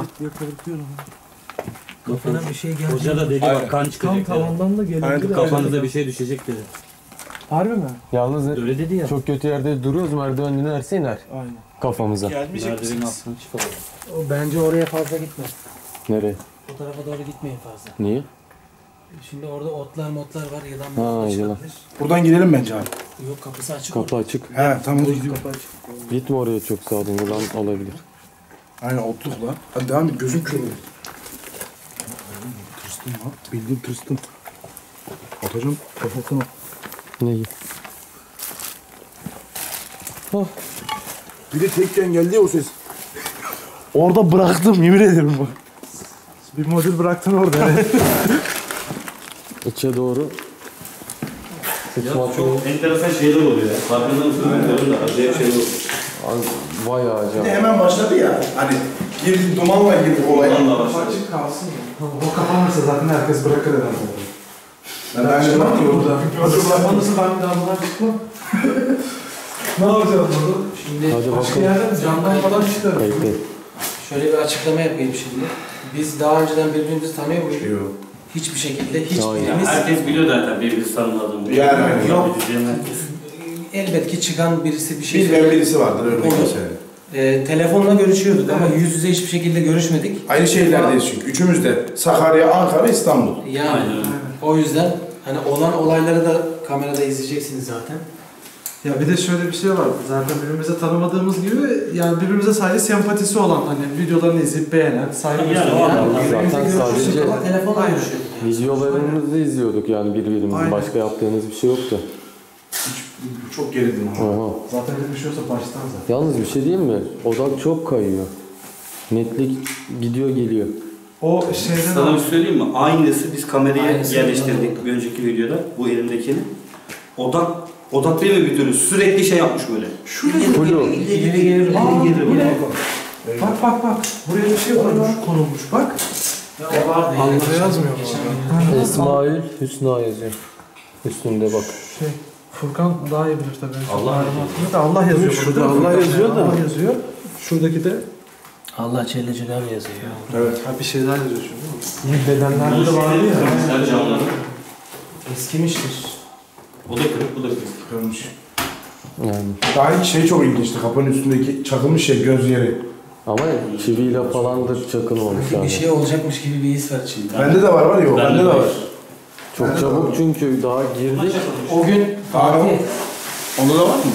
Kafana bir şey geldi. Hoca da dedi bak kan Tam çıkacak dedi. tavandan da gelebilir. Kafanıza bir şey düşecek dedi. Harbi mi? Yalnız Öyle dedi ya. çok kötü yerde duruyoruz. Merdiven inerse iner. Aynen. Kafamıza. Gelmeyecek Merdivenin misiniz? altına çıkalım. Bence oraya fazla gitme. Nereye? O tarafa doğru gitmeyin fazla. Niye? Şimdi orada otlar var, yılan Ha, var. yılan. Buradan gidelim bence abi. Yok kapısı açık. Kapı açık. He tamam hadi gidiyorum. Gitme oraya çok sağ olun. Yılan olabilir. Aynen otluk lan. Hadi devam et gözüm kör oldu. Tırstım lan. Bildiğin tırstım. Atacağım kafasına. Neyi? Bir de tekken geldi ya o ses. Orada bıraktım yemin ederim bak. Bir modül bıraktın orada. Evet. İçe doğru. Ya çok enteresan şeyler oluyor ya. Farkında mısın bilmiyorum da acayip şeyler oluyor. Bayağı Bir de acayip. hemen başladı ya. Hani girdi dumanla girdi olay. Onunla başladı. Açık kalsın ya. O kapanırsa zaten herkes bırakır herhalde. Ben ayrılmam ki orada. Kapanırsa ben bir daha buradan çıkmam. Ne yapacağız burada? Şimdi Hadi Başka bakalım. yerde camdan falan çıkarım. Kayıtlı. şöyle bir açıklama yapayım şimdi. Biz daha önceden birbirimizi tanıyor muyuz? Yok. Hiçbir şekilde Hayır. hiçbirimiz Herkes biliyor zaten birbirisi tanımadığını. Yani yok. Herkes. Elbet ki çıkan birisi bir şey Bilmeyen birisi vardır öyle bir Olur. şey. Telefonla görüşüyorduk ama yüz yüze hiçbir şekilde görüşmedik. Aynı şehirlerdeyiz çünkü. Üçümüz de. Sakarya, Ankara, İstanbul. Yani Aynen. o yüzden hani olan olayları da kamerada izleyeceksiniz zaten. Ya bir de şöyle bir şey var. Zaten birbirimize tanımadığımız gibi yani birbirimize sadece sempatisi olan hani videolarını izleyip beğenen, saygı Yani gösteren. o adam Zaten sadece Ama telefonla görüşüyorduk. videolarımızı izliyorduk yani birbirimizi. Aynen. Başka yaptığımız bir şey yoktu. Çok gerildim. Aha. Zaten öyle bir şey olsa baştan zaten. Yalnız bir şey diyeyim mi? Odak çok kayıyor. Netlik gidiyor geliyor. O şeyden Sana bir söyleyeyim mi? Aynısı biz kameraya Aynısı yerleştirdik ondan bir önceki videoda. Bu elimdekini. Odak değil mi bir türlü? Sürekli şey yapmış böyle. Flu. İleri gelir. bu ne? Bak. Buraya bir şey konulmuş bak. O vardı yani. Allah yazmıyor mu? İsmail Hüsna yazıyor. Üstünde bak. Şey, Furkan daha iyi bilir tabii. Allah yazıyor. Allah yazıyor. Şurada burada. Allah yazıyor da. Allah yazıyor. Şuradaki de Allah Celle Celaluhu yazıyor. Evet. bir şeyler yazıyor şimdi. Bedenlerde de vardı ya. Kırmızılar camları. Eskimiştir. O da kırık, bu da kırık. Kırmış. Yani. Daha ilk şey çok ilginçti. Kapının üstündeki çakılmış şey göz yeri. Ama çiviyle falandır çakılmamış yani. Bir şey olacakmış gibi bir his var içinde. Bende de var ya o. Bende de var. Çok çabuk çünkü daha girdik. O gün Fatih, Onda da var mı?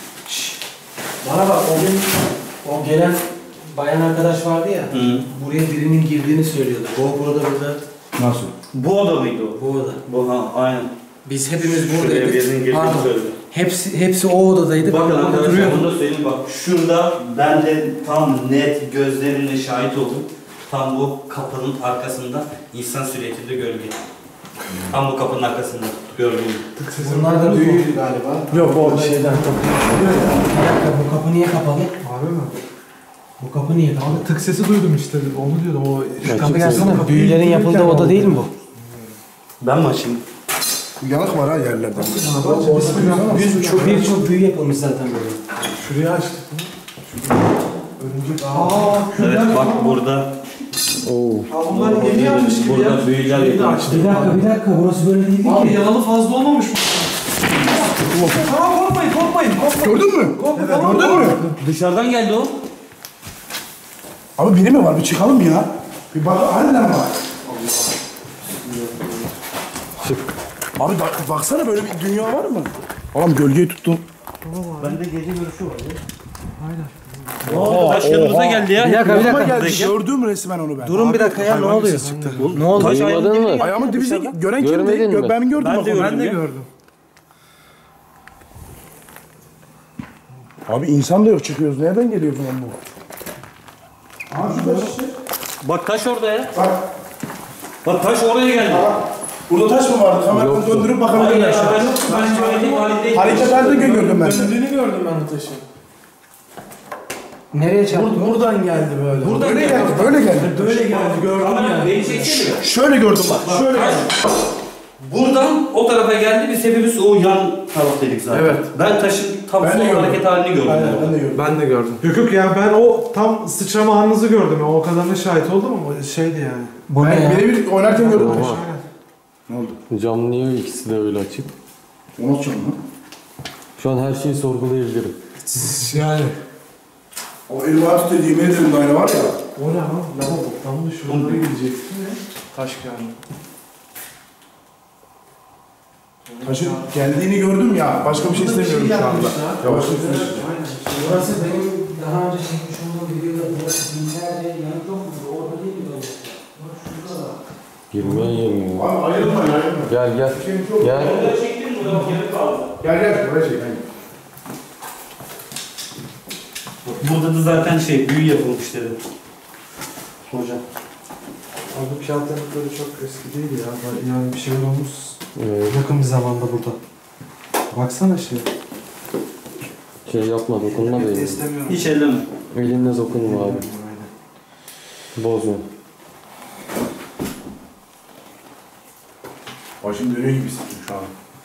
bana bak o gün o gelen bayan arkadaş vardı ya, buraya birinin girdiğini söylüyordu. GoPro'da burada, Nasıl? Bu oda mıydı o? bu oda. Bu ha, aynen. Biz hepimiz Şuraya birinin buradaydık. girdiğini Pardon. söyledi. Hepsi o odadaydı. Bakın Ben orada arkadaşlar duruyordum. bunu da söyleyeyim bak. Şurada ben de tam net gözlerimle şahit oldum. Tam bu kapının arkasında insan silüetinde gölge. Tam bu kapının arkasında gördüğüm. Bunlar da büyüydü galiba. Yok o Şeyden Bir dakika, bu kapı niye kapalı? Harbi mi? Bu kapı niye kapalı? Abi tık sesi duydum işte. Onu diyordum. O Şu kapı gelsene. Büyülerin yapıldığı oda değil mi bu? Ben mi açayım? yanık var ha yerlerde. Birçok büyü yapılmış zaten böyle. Şuraya açtık. Örümcek. Evet bak burada. Oo. Bunlar yeni yapmış gibi ya. Burada büyüler Şeyi de yapılmış. açtık. Bir dakika burası böyle değildi Abi ki. yanalı fazla olmamış mı? Tamam korkmayın. Gördün mü? Gördün mü? Dışarıdan geldi o. Abi biri mi var? Bir çıkalım ya. Bir bak harbiden var. Abi baksana böyle bir dünya var mı? Oğlum gölgeyi tuttun. Bende gece görüşü var ya. Oha, Taş yanımıza geldi ya. Bir dakika. geldi. Gördüm resmen onu ben. Durun bir dakika ya, ne oluyor? Ne oldu? Taş Duymadın mı? Ayağımın dibinde gören kimdi? Görmedin mi? Ben gördüm. Ben bak de onu. gördüm. Ben de ya. gördüm. Abi insan da yok çıkıyoruz. Nereden geliyor o zaman bu? Abi şurada Bak taş orada ya. bak. Bak taş oraya geldi. Burada taş mı vardı? Kameradan döndürüp bakabilirim ben şu an. Ben hareket halindeyim. Hareket halinde gördüm ben. Döndüğünü gördüm ben o taşı. Nereye çarptı? Buradan geldi böyle. Buradan geldi. Böyle geldi. Böyle geldi gördüm yani. Beni çeksene mi? Şöyle gördüm bak. Şöyle geldi. Buradan o tarafa geldi. Biz hepimiz o yan taraftaydık zaten. Evet. Ben taşın tam Ben de son gördüm. hareket halini gördüm. Aynen orada. ben de gördüm. Ben de gördüm. Yok ya ben o tam sıçrama anınızı gördüm. O kadarına şahit oldum ama şeydi yani. Bu ne Ben ya? birebir oynarken gördüm. Oha. Ne oldu? Cam niye ikisi de öyle açık? Onu açalım lan. Şu an her şeyi sorgulayabilirim. Yani. O Elvat dediğim ederim daire var ya. O ne lan? Lavabo. Tam da şuralara girecektim ya. Taş geldi. Taşın geldiğini gördüm ya. Başka bir şey istemiyorum şu anda. Yavaş yavaş. Burası benim daha önce çekmiş olduğum videoda burası binlerce yanıt yok mu? Orada değil mi böyle? Şurada da. Girmeye yemiyor. Abi ayrılma ayrılma. Gel gel. Gel. Gel gel buraya çek. Hani. Burada da zaten büyü yapılmış dedi. Hocam. Abi bu kağıt yanıtları çok eski değil ya. Yani bir şey olmuş Yakın bir zamanda burada. Baksana şey yapma, dokunma da eline. İstemiyorum. Hiç elleme. Elinle dokunma abi. Bozma. Başım dönüyor gibi hissettim şu an.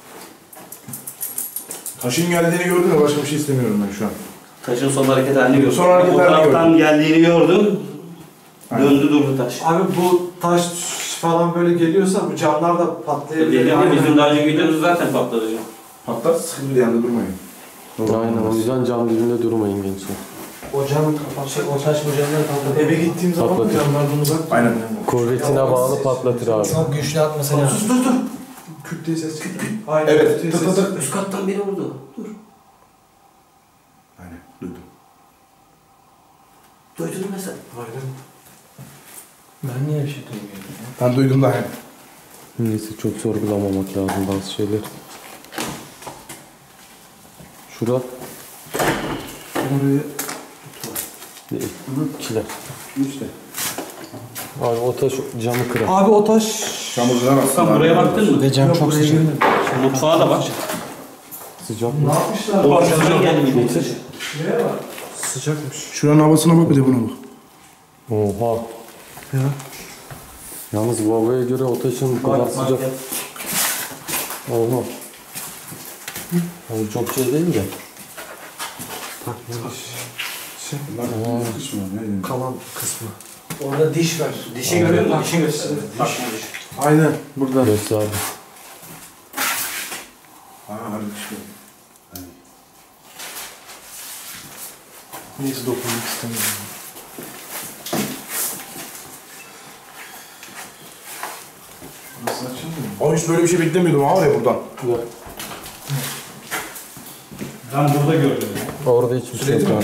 Taşın geldiğini gördüm ya başka bir şey istemiyorum ben şu an. Taşın son hareket halini gördüm. Son hareket o halini taraftan geldiğini gördüm. Aynen. Döndü durdu taş. Abi bu taş falan böyle geliyorsa bu camlar da patlayabilir. Dediğim gibi bizim daha önce videomuz zaten patladı. Hatta sıkıntı bir yanda durmayın. Aynen, o yüzden cam dibinde durmayın gençler. O cam o taş bu camları patladı. Eve gittiğim zaman bu Patlatır. camlardan uzak. Aynen. Kuvvetine bağlı patlatır abi. Çok güçlü atmasa lazım. Sus dur. Küt diye ses çıktı. Aynen. Evet. Küt diye Tık ses tık çıktı. Üst kattan biri vurdu. Dur. Aynen duydum. Duydun mu sen? Aynen. Ben niye bir şey duymuyorum ya? Ben duydum daha hem. Neyse, çok sorgulamamak lazım bazı şeyler. Şura Orayı değil. Kiler. İşte. Abi o taş camı kırar. Abi o taş Çamurcudan aslında. Sen buraya baktın mı? Ve cam çok sıcak. Mutfağa da bak. Sıcak ne mı? yapmışlar? O aşağıdan geldi bir de. Nereye bak? Sıcakmış. Şuranın havasına bak bir de buna bak. Oha. Ya. Yalnız bu havaya göre o taşın bu kadar sıcak. Oha. Yani çok şey değil de. Takmamış. Bunlar kısmı ne? Kalan kısmı. Orada diş var. Dişi görüyor musun? Dişi göster. Aynen burada. Göster abi. Harbi bir şey. Neyse dokunmak istemiyorum. Burası açılmıyor. Ama hiç böyle bir şey beklemiyordum abi ya buradan. Ben burada gördüm. Orada hiçbir şey yok abi.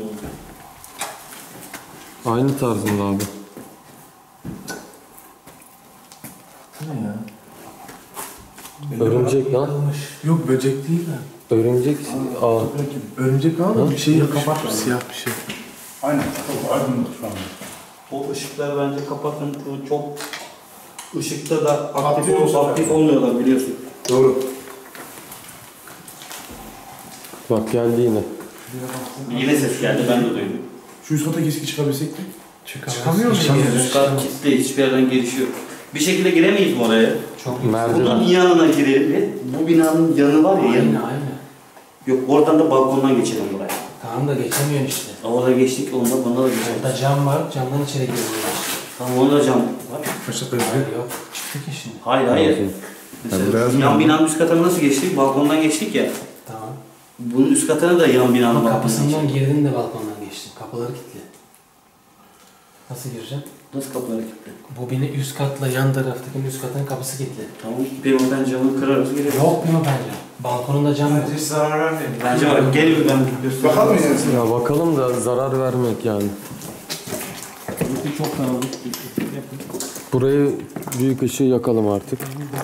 Aynı tarzında abi. Ne ya? Örümcek lan. Yok böcek değil de. Örümcek. Aa. Örümcek ama bir şeyi kapatmış siyah bir şey. Aynen. Çok aydınlık şu anda. O ışıkları bence kapatın. Çok ışıkta da Patlıyor aktif olmuyorlar biliyorsun. Doğru. Bak geldi yine. Yine ses geldi ben de duydum. Şu üst kata keski çıkabilsek mi? Çıkamıyor musun? Üst kat kilitli hiçbir yerden giriş yok. Bir şekilde giremeyiz mi oraya? Bunun Merdiven. yanına girelim. Bu binanın yanı var ya yanı. Aynen. Yok oradan da balkondan geçelim buraya. Tamam da geçemiyorsun işte. Orada geçtik onda bunda da geçelim. Orada cam var. Camdan içeri giriyorsun. Tamam onda cam var. Kaç dakika Hayır yok. Çıktık ya şimdi. Hayır hayır. Ya Mesela biraz mı yan oldu? binanın üst katına nasıl geçtik? Balkondan geçtik ya. Tamam. Bunun üst katına da yan binanın Ama balkondan kapısından geçtik. girdin de balkondan geçtin. Kapıları kilitli. Nasıl gireceğim? Nasıl kapıları kilitli? Bu bina üst katla yan taraftaki üst katın kapısı kilitli. Tamam bir oradan camı kırarız gireriz. Yok mu bence? Balkonunda cam yok. Hiç zarar vermeyin. Bence var. Gelin ben Bakalım mı yani? Ya bakalım da zarar vermek yani. çok karanlık. Burayı büyük ışığı yakalım artık.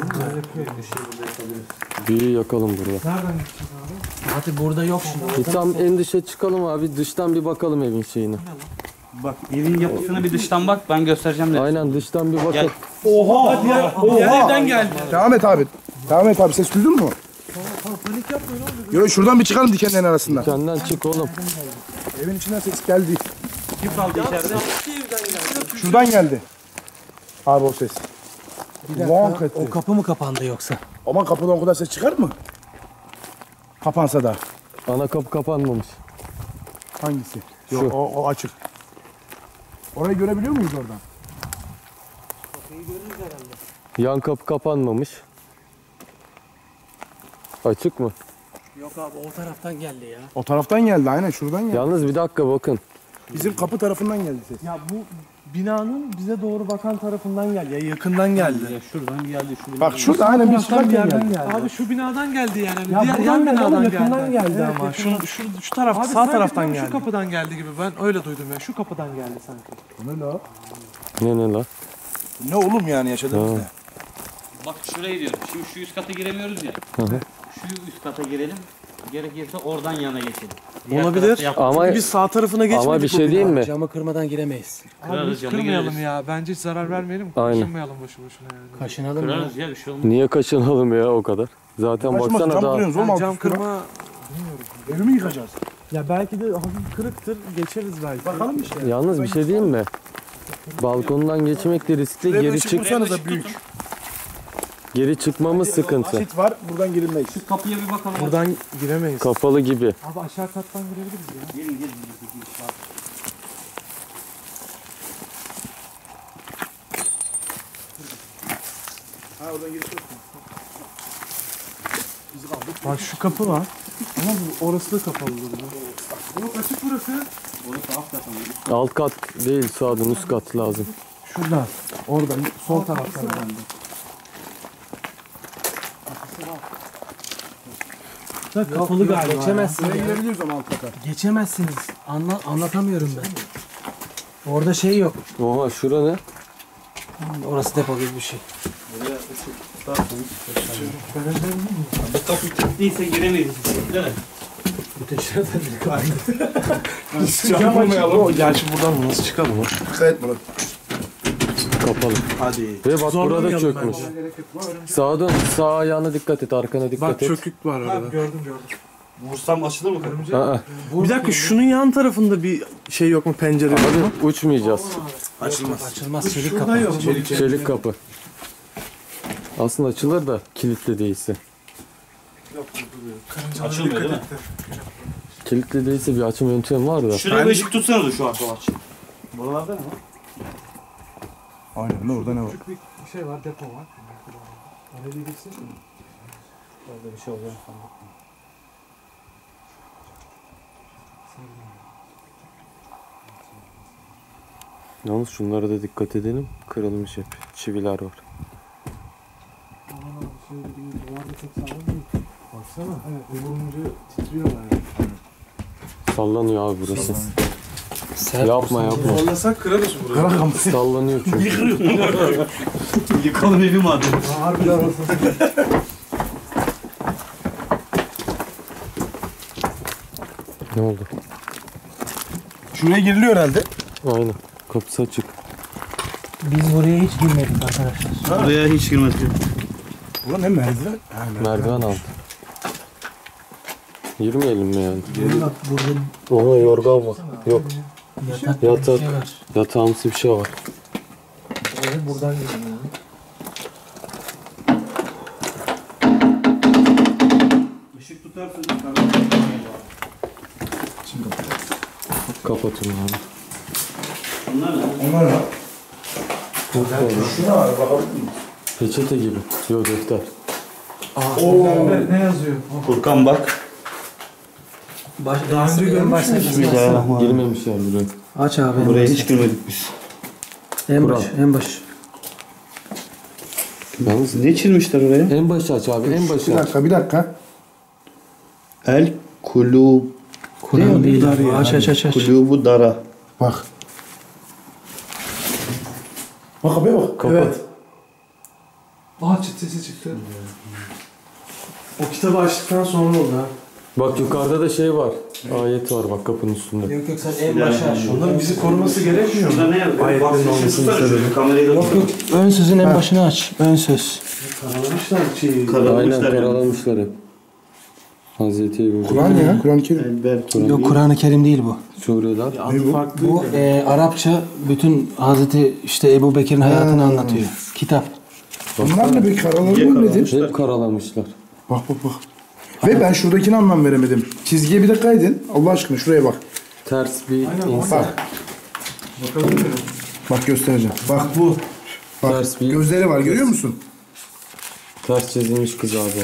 Büyüğü yakalım buraya. Nereden gideceğiz abi? Hadi burada yok şimdi. Tam en dışa çıkalım abi. Dıştan bir bakalım evin şeyine. Bak evin yapısına bir dıştan bak, ben göstereceğim de. Aynen dıştan bir bakın. Gel. Oha! Diğer evden geldi. Devam et abi. Devam et abi. Ses duydun mu? Panik yapmayın oğlum. Yo, şuradan bir çıkalım dikenlerin arasından. Dükkandan çık oğlum. Evin içinden ses geldi. Kim kaldı içeride? Şuradan geldi. Abi o ses. Bir Muhakkak dakika. etti. O kapı mı kapandı yoksa? Aman kapıdan o kadar ses çıkar mı? Kapansa da. Ana kapı kapanmamış. Hangisi? Şu. Yok, o açık. Orayı görebiliyor muyuz oradan? Yan kapı kapanmamış. Açık mı? Yok abi o taraftan geldi ya. O taraftan geldi, aynen şuradan geldi. Yalnız bir dakika bakın. Bizim kapı tarafından geldi ses. Ya bu binanın bize doğru bakan tarafından geldi. Ya yakından geldi. Ya şuradan geldi, şu Bak şurada aynen bir Taraftan bir çıkarken yerden geldi. geldi. Abi şu binadan geldi yani. Ya Diğer buradan yan geldi ama binadan yakından geldi. geldi Evet, ama. yakından. Şu taraf, Abi sağ sanki taraftan tam geldi. Şu kapıdan geldi gibi. Ben öyle duydum ya. Şu kapıdan geldi sanki. Ne la? Ne la? Ne oğlum yani yaşadığımız ne? Bak şurayı diyorum. Şimdi şu üst kata giremiyoruz ya. Hı hı. Şu üst kata girelim. Gerekirse oradan yana geçelim. Olabilir. tarafta yap- Ama Biz sağ tarafına geçmedik. ama bir şey diyeyim mi? Camı kırmadan giremeyiz. Abi Kırarız, hiç yanına kırmayalım gireriz. ya. Bence hiç zarar vermeyelim. Aynen. Kaşınmayalım boşu boşuna yani. Kaşınalım mı? Kırarız ya, bir şey olmaz. Niye kaçınalım ya o kadar? Zaten Kaçmaz, baksana cam daha. kırıyoruz oğlum, Yani alt cam üstüne. kırma Evi mi yıkacağız? Ya belki de hafif kırıktır. Geçeriz belki. Bakalım işte. Yalnız bir şey diyeyim mi? Balkondan geçmek de riskli. Şuraya Geri ışık çık. vursanız da büyük. Geri çıkmamız sıkıntı. Çit var, buradan girilmeyiz. Şu kapıya bir bakalım. Buradan giremeyiz. Kapalı gibi. Abi aşağı kattan girebiliriz ya. Gelin gelin. Ha oradan giriş yok. Bak şu kapı var. Ama orası da kapalı burada. Bu açık burası. Alt kat değil sağdan üst kat lazım. Şurada. Orada. Sol taraftan geldi. Kapalı galiba. Geçemezsiniz. Buraya girebiliyoruz ama alt kata. Geçemezsiniz. Anlatamıyorum ben. Orada şey yok. Oha şura ne? Orası depo gibi bir şey. Bu kapı kilitliyse giremeyiz. Değil mi? Yapmayalım. Gerçi buradan nasıl çıkalım? Dikkat et Murat. Kapalı. Hadi. Ve bak burada Zorlamayalım çökmüş. Sağa dön. Sağ ayağına dikkat et. Arkana dikkat Bak et. çökük var orada. Gördüm. Vursam açılır mı kapı? Aa, Bir dakika şunun yan tarafında bir şey yok mu, pencere yok mu? hadi uçmayacağız. Açılmaz çelik kapı. Çelik kapı. Aslında açılır da kilitli değilse. Açılmıyor değil mi? Kilitli değilse bir açım yöntemi var da. Şuraya bir ışık tutsanız da şu arka aç. Buralarda ne var? Aynen, ne orada ne var? Bir şey var, depo var. Oraya bir gitsin mi? Orada bir şey oluyor. Yalnız şunlara da dikkat edelim. Kırılmış hep. Çiviler var. Aman abi şey değil. Duvarda çok sağlam değil. Baksana. Evet. Vurunca titriyorlar yani. Sallanıyor abi burası. Yapma yapma. Zorlasak kırarız burayı. Sallanıyor çünkü. Yıkalım evi madem. Harbiden orası. Ne oldu? Şuraya giriliyor herhalde. Aynen. Kapısı açık. Biz buraya hiç girmedik arkadaşlar. Buraya hiç girmedik. Ulan ne merdiven? Ha, Merdiven aldı. Girmeyelim mi yani? Bak burada Oha yorgan var. Yok. yatak gibi bir Yatak. şey var. Yatağımsı bir şey var. Evet, buradan girelim. Işık tutarsın. Kapatın abi. Bunlar ne? Onlar ne? Şuna bakalım mı? Peçete gibi. Yok defter. Ne yazıyor? Furkan bak. Daha önce görmüş Girmemişler buraya. Aç abi. Buraya hiç girmedik biz. En Kural. baş, en baş. Yalnız Ne çizmişler oraya? en başı aç abi. En Bir başı aç. dakika, bir dakika. El kulub. Kur'an değil. Aç. Kulubu dara. Bak. Bak kapıya bak. Kapı. Evet. Aa çıt sesi çıktı. O kitabı açtıktan sonra oldu ha. Bak yukarıda da şey var. Ayet var bak kapının üstünde. Yok sen en başa aç. Onların bizi koruması gerekmiyor mu? Şurada ne yazıyor? Ayetlerin Bak, olmasını tutsana şöyle, sebebi. kamerayı da Yok yok. Ön sözün en başını aç. Ön söz. Karalamışlar şeyi. Aynen karalamışlar hep. Hazreti Ebu Kur'an ya. Kur'an-ı Kerim. Yok Kur'an-ı Kerim değil bu. Sureler. Bu Arapça bütün Hazreti işte Ebu Bekir'in hayatını anlatıyor. Kitap. Bunlar ne be? Karaları mı nedir? Hep karalamışlar. Bak bak bak. Ve ben şuradakine anlam veremedim. Çizgiye bir de kaydın. Allah aşkına şuraya bak. Ters bir insan. Bak. Bak göstereceğim. Bak Bu. bak. Ters bir- Gözleri var görüyor musun? Ters çizilmiş kız abi.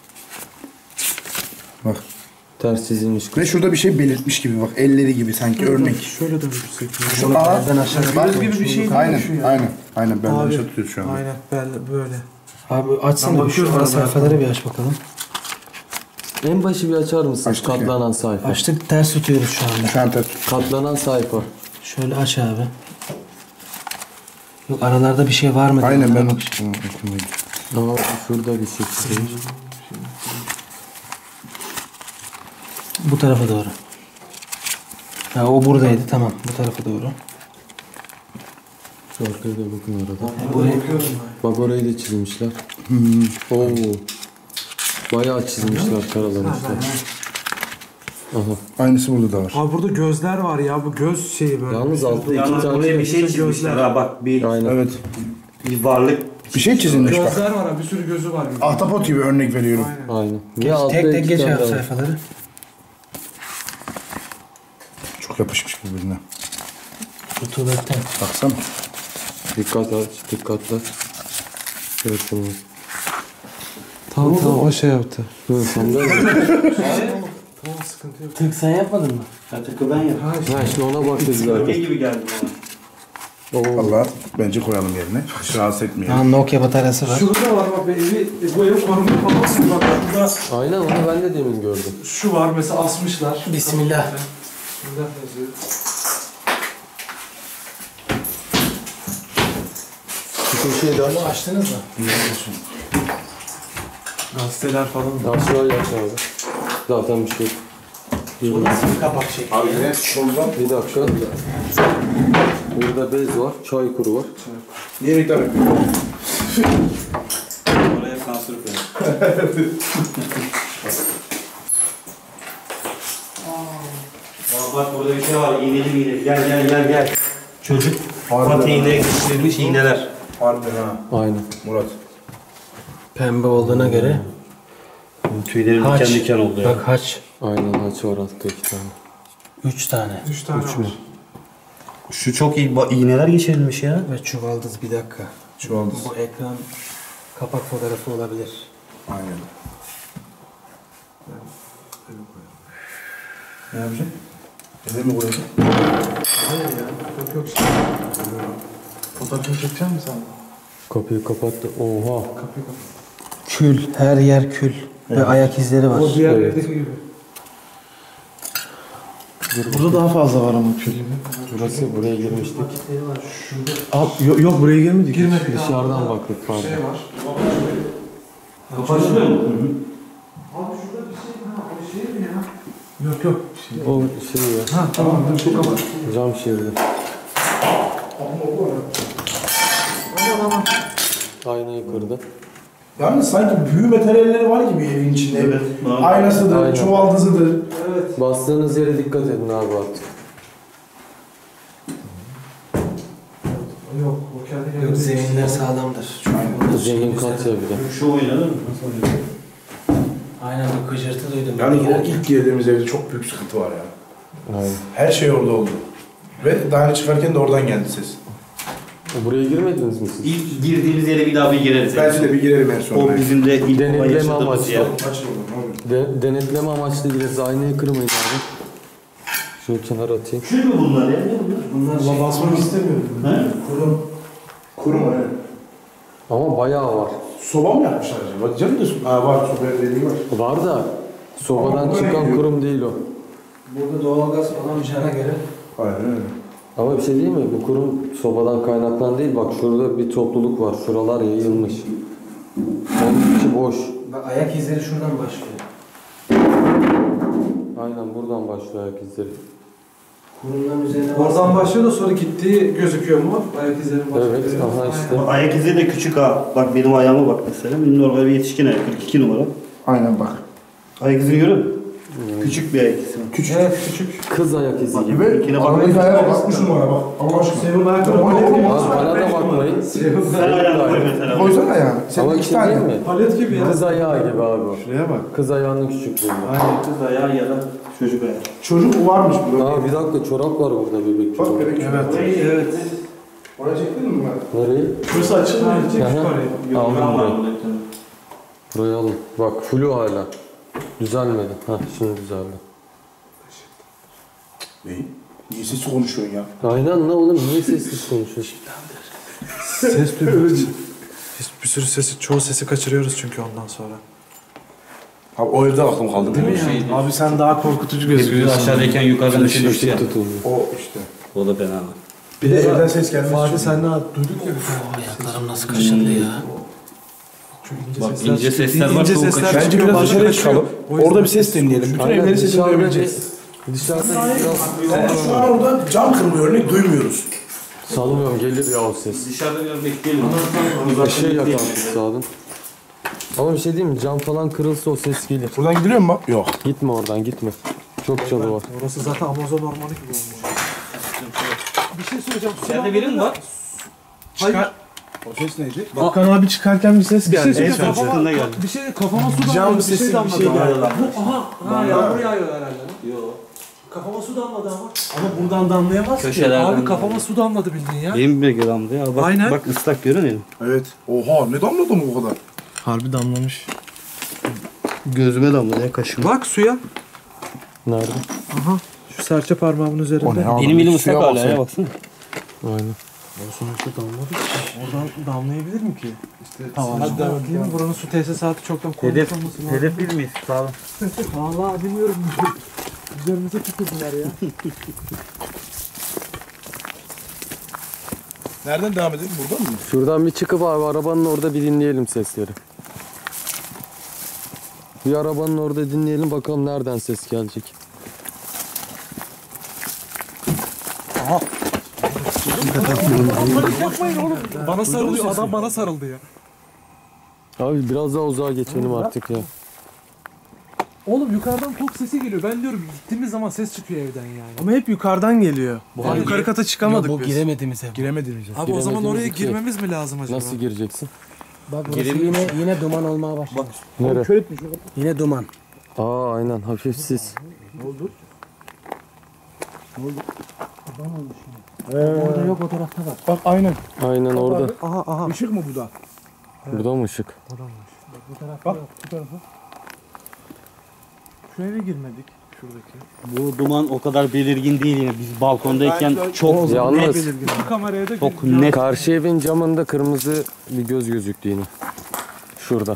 Bak. Ters çizilmiş kız. Ve şurada bir şey belirtmiş gibi bak. Elleri gibi sanki örnek. Şöyle de yüksek. Şu aa. Belden aşağı. Bak. gibi bir şey Aynen. değilmiş ya. Aynen. Aynen. Ben Abi, de tutuyoruz şu an. Aynen böyle. Abi açsana Ben bir şu bakıyorum ara zaten. sayfaları bir aç bakalım. En başı bir açar mısın? Açtık ya. Katlanan sayfa. Açtık ters tutuyoruz şu anda. Şu an ters. Katlanan sayfa. Şöyle aç abi. Yok aralarda bir şey var mı? Aynen ben Bak. okumayayım. Ama şurada bir şey çizilmiş. Bu tarafa doğru. Ha, o buradaydı tamam. Bu tarafa doğru. Şu arkaya da bakın orada. Buraya, Bak orayı da çizmişler. Oo. Bayağı çizmişler, karalamışlar. Aha. Aynısı burada da var. Abi burada gözler var ya. Bu göz şeyi böyle. Yalnız altta iki Yalnız tane... buraya bir şey çizmişler ha bak bir Aynen. Evet. varlık. Bir şey çizilmiş bak. Gözler var ha. Bir sürü gözü var gibi. Ahtapot gibi örnek veriyorum. Aynen. Ya altta tek tek iki geç tane abi var. sayfaları. Çok yapışmış birbirine. Rutubetten. Baksana. Dikkat aç, dikkatli. Evet, tamam. Tamam o şey yaptı. Evet, sen de... Tamam sıkıntı yok. Tık sen yapmadın mı? Takı ben yap. Ha işte ona baktık zaten. Ne gibi geldi bana? Oo. Valla bence koyalım yerine. Hiç rahatsız etmeyelim. Ha, Nokia bataryası var. Şurada var bak bu evi koruma falan bak. Şurada Aynen onu ben de demin gördüm. şu var mesela asmışlar. Bismillah. Bismillah yazıyor. Bir köşeyi de aç. Bunu açtınız mı? Gazeteler falan. Ya şurayı aç abi. Zaten bir şey yok. Bu nasıl bir kapak şekli? Bir dakika. Burada bez var, çay kuru var. Niye reklam yapıyorsun? Oraya sansür koyalım. Bak burada bir şey var. İğneli iğneli. Gel. Çocuk patiğine geçirilmiş iğneler. Harbiden ha. Aynen. Murat. Pembe olduğuna göre. Tüylerim Haç. diken diken oldu ya. Bak haç. Aynen aç var altta 2 tane. 3 tane. 3 tane var. Şu çok iyi iğneler geçirilmiş ya. Ve çuvaldız bir dakika. Çuvaldız. Bu ekran kapak fotoğrafı olabilir. Aynen. Ne yapacaksın? Eve mi koyacaksın? Hayır ya. Yok şey. Fotoğrafını çekecek misin sen? Kapıyı kapattı. Oha. Kapıyı kapat. Kül. Her yer kül. Ve ayak izleri var. O diğer Evet. evdeki gibi. Burada daha fazla var ama kül. Burası buraya girmiştik. Yok buraya girmedik. Girmedik. Dışarıdan baktık pardon. Şey var. Kapatılıyor mu? Abi şurada bir şey ha. O şey mi ya? Yok. O şey ya. Ha tamam. Dur şu kapat. Cam şeridi. Aman. Aynayı kırdı. Yalnız sanki büyü materyalleri var gibi evin içinde. Evet, var. Aynasıdır, Aynen. çuvaldızıdır. Evet. Bastığınız yere dikkat edin abi artık. Yok. O kendi Yok kendine. zeminler sağlamdır. Zemin kat ya bir de. Şu oynanır mı? Aynen bir gıcırtı duydum. Yani o Girerken. ilk girdiğimiz evde çok büyük sıkıntı var ya. Aynen. Her şey orada oldu. Ve daha önce çıkarken de oradan geldi ses. Buraya girmediniz mi siz? İlk girdiğimiz yere bir daha bir gireriz. Bence de bir girelim en son. O bizim de ilk Denetleme olay yaşadığımız amaçlı. yer. Açın oğlum, ne olur. Denetleme amaçlı gireriz. Aynayı kırmayın abi. Şunu kenara atayım. Kül mü bunlar ya? Ne bunlar? Bunlar şey, Basmak istemiyorum. He? Kurum o ne? Ama bayağı var. Soba mı yapmışlar acaba? Canım da var, soba deliği var. Var da sobadan Ama buraya çıkan gidiyor. kurum değil o. burada doğalgaz olamayacağına göre Aynen öyle. Ama bir şey değil mi? Bu kurum sobadan kaynaklanan değil. Bak şurada bir topluluk var. Şuralar yayılmış. Onun içi boş. bak ayak izleri şuradan başlıyor. Aynen buradan başlıyor ayak izleri. Kurumların üzerine Oradan başlıyor da sonra gittiği gözüküyor mu? Ayak izleri başlıyor. Evet, aha işte. Ayak izi de küçük ha. Bak benim ayağıma bak mesela. Benim normal bir yetişkin ayak. 42 numara. Aynen bak. Ayak izini görüyor musun? Küçük bir ayak izi. Küçük. Evet küçük. Kız ayak izi gibi. Gibi. İkine bak. Aradaki ayağa bak 60 numara bak. Allah aşkına. Sevim ayakları palet gibi. Bana da bakmayın. Sen ayağını koy mesela. Koysana yani. Senin Ama 2 işte değil tane. mi? Palet gibi ya. Kız ayağı gibi abi o. Şuraya bak. Kız ayağının küçüklüğünde. Aynen kız ayağı ya da çocuk ayağı. Çocuk varmış burada. Aa bir dakika çorap var burada bebek Bak çorap. bebek. Evet. Evet. Oraya çektin mi ben? Nereye? Şurası açılmıyor. Çek Aha. yukarıya. Aldım burayı. Burayı alın. Bak flu hala. Düzelmedi. Hah şimdi düzeldi. Neyi? Niye sesi konuşuyorsun ya? Aynen lan oğlum niye sessiz konuşuyorsun? Ses duymuyoruz. Biz bir sürü sesi, çoğu sesi kaçırıyoruz çünkü ondan sonra. Abi o evde aklım kaldı. Değil mi ya? Abi sen daha korkutucu Biz gözüküyorsun. aşağıdayken yukarıdan bir şey düştü ya. Tutulmuyor. O işte. O da fena. Bir de Evden ses gelmesi. Fatih sen daha duydun ya. ayaklarım nasıl kaşındı ya. Bak ince sesler var. İnce soğuk sesler kaçıyor. Bence çıkıyor, biraz bazen dışarıya kaçıyor. çıkalım. O yüzden- Orada bir ses dinleyelim. Bütün Aynen, evlerin sesini dışarıda duyabileceğiz. Dışarıda biraz Yani şu an orada cam kırılıyor örnek duymuyoruz. sanmıyorum gelir ya o ses. Dışarıda biraz bekleyelim. Bir şey yakar sağdan. Ama bir şey diyeyim mi? Cam falan kırılsa o ses gelir. Buradan gidiliyor mu? Yok. Gitme oradan gitme. Çok çalı var. Orası zaten Amazon ormanı gibi olmuş. Bir şey söyleyeceğim. İçeride biri mi var? Hayır. O ses neydi? Bakan abi çıkarken bir ses Bir şey geldi. söyleyeceğim. En son çıktığında geldi. Bir şey kafama su Cam damladı. Bir sesi şey bir damladı. şey geldi. Aha yağmur yağıyor herhalde. Yok. Kafama su damladı ama. Ama buradan damlayamaz ki. Köşelerden. Abi kafama su damladı bildiğin ya. Benim bir damladı ya. Bak, Aynen. Bak ıslak görüyor musun? Evet. Oha ne damladı mı bu kadar? Harbi damlamış. Gözüme damladı ya kaşıma. Bak suya. Nerede? Şu serçe parmağımın üzerinde. Benim elim ıslak hala ya baksana. Aynen. Oradan damlayabilir mi ki? Hadi bakayım buranın su tesisatı çoktan kurulmuş olması lazım. Hedef bir miyiz? Sağ olun. Vallahi bilmiyorum. Üzerimize tükürdüler ya. Nereden devam edelim? Buradan mı? Şuradan bir çıkıp abi arabanın orada bir dinleyelim sesleri. Bir arabanın orada dinleyelim bakalım nereden ses gelecek. Yapmayın oğlum. Bana sarılıyor. Adam bana sarıldı ya. Abi biraz daha uzağa geçelim artık ya. Oğlum yukarıdan tok sesi geliyor. Ben diyorum gittiğimiz zaman ses çıkıyor evden yani. Ama hep yukarıdan geliyor. Abi Yukarı kata çıkamadık Bu biz. giremediğimiz ev. Giremediğimiz ev. Abi o zaman oraya Giremediğimiz iki. girmemiz mi lazım acaba? Nasıl gireceksin? Bak burası yine duman olmaya başladı. Nere? Yine duman. Aa aynen hafifsiz. Orada yok o tarafta var. Bak aynen. Aynen orada. Aha. Işık mı bu da? Burada mı ışık? Bu tarafta yok. Bu tarafa. Şu eve girmedik. Şuradaki. Bu duman o kadar belirgin değil yine. Biz balkondayken çok Yalnız Bu kameraya da çok net. karşı evin camında kırmızı bir göz gözüktü yine. Şurada.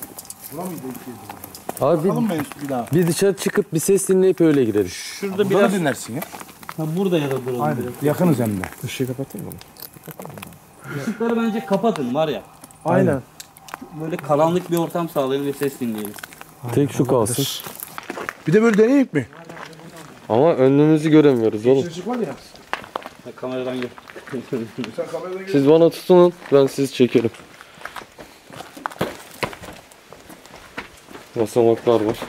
Abi Alın ben bir daha. bir dışarı çıkıp bir ses dinleyip öyle gireriz. Şurada Burada biraz dinlersin ya. ha, burada ya da duralım. Aynen. biraz. Yakınız hem de. Işığı kapatayım mı? Işıkları bence kapatın var ya. Aynen. Böyle karanlık bir ortam sağlayın ve ses dinleyelim. Tek şu kalsın. Bir de böyle deneyip mi? Ama önümüzü göremiyoruz oğlum. Işık var ya. Ha, kameradan gör. Sen kameradan gel. Siz bana tutunun ben sizi çekerim. Basamaklar var.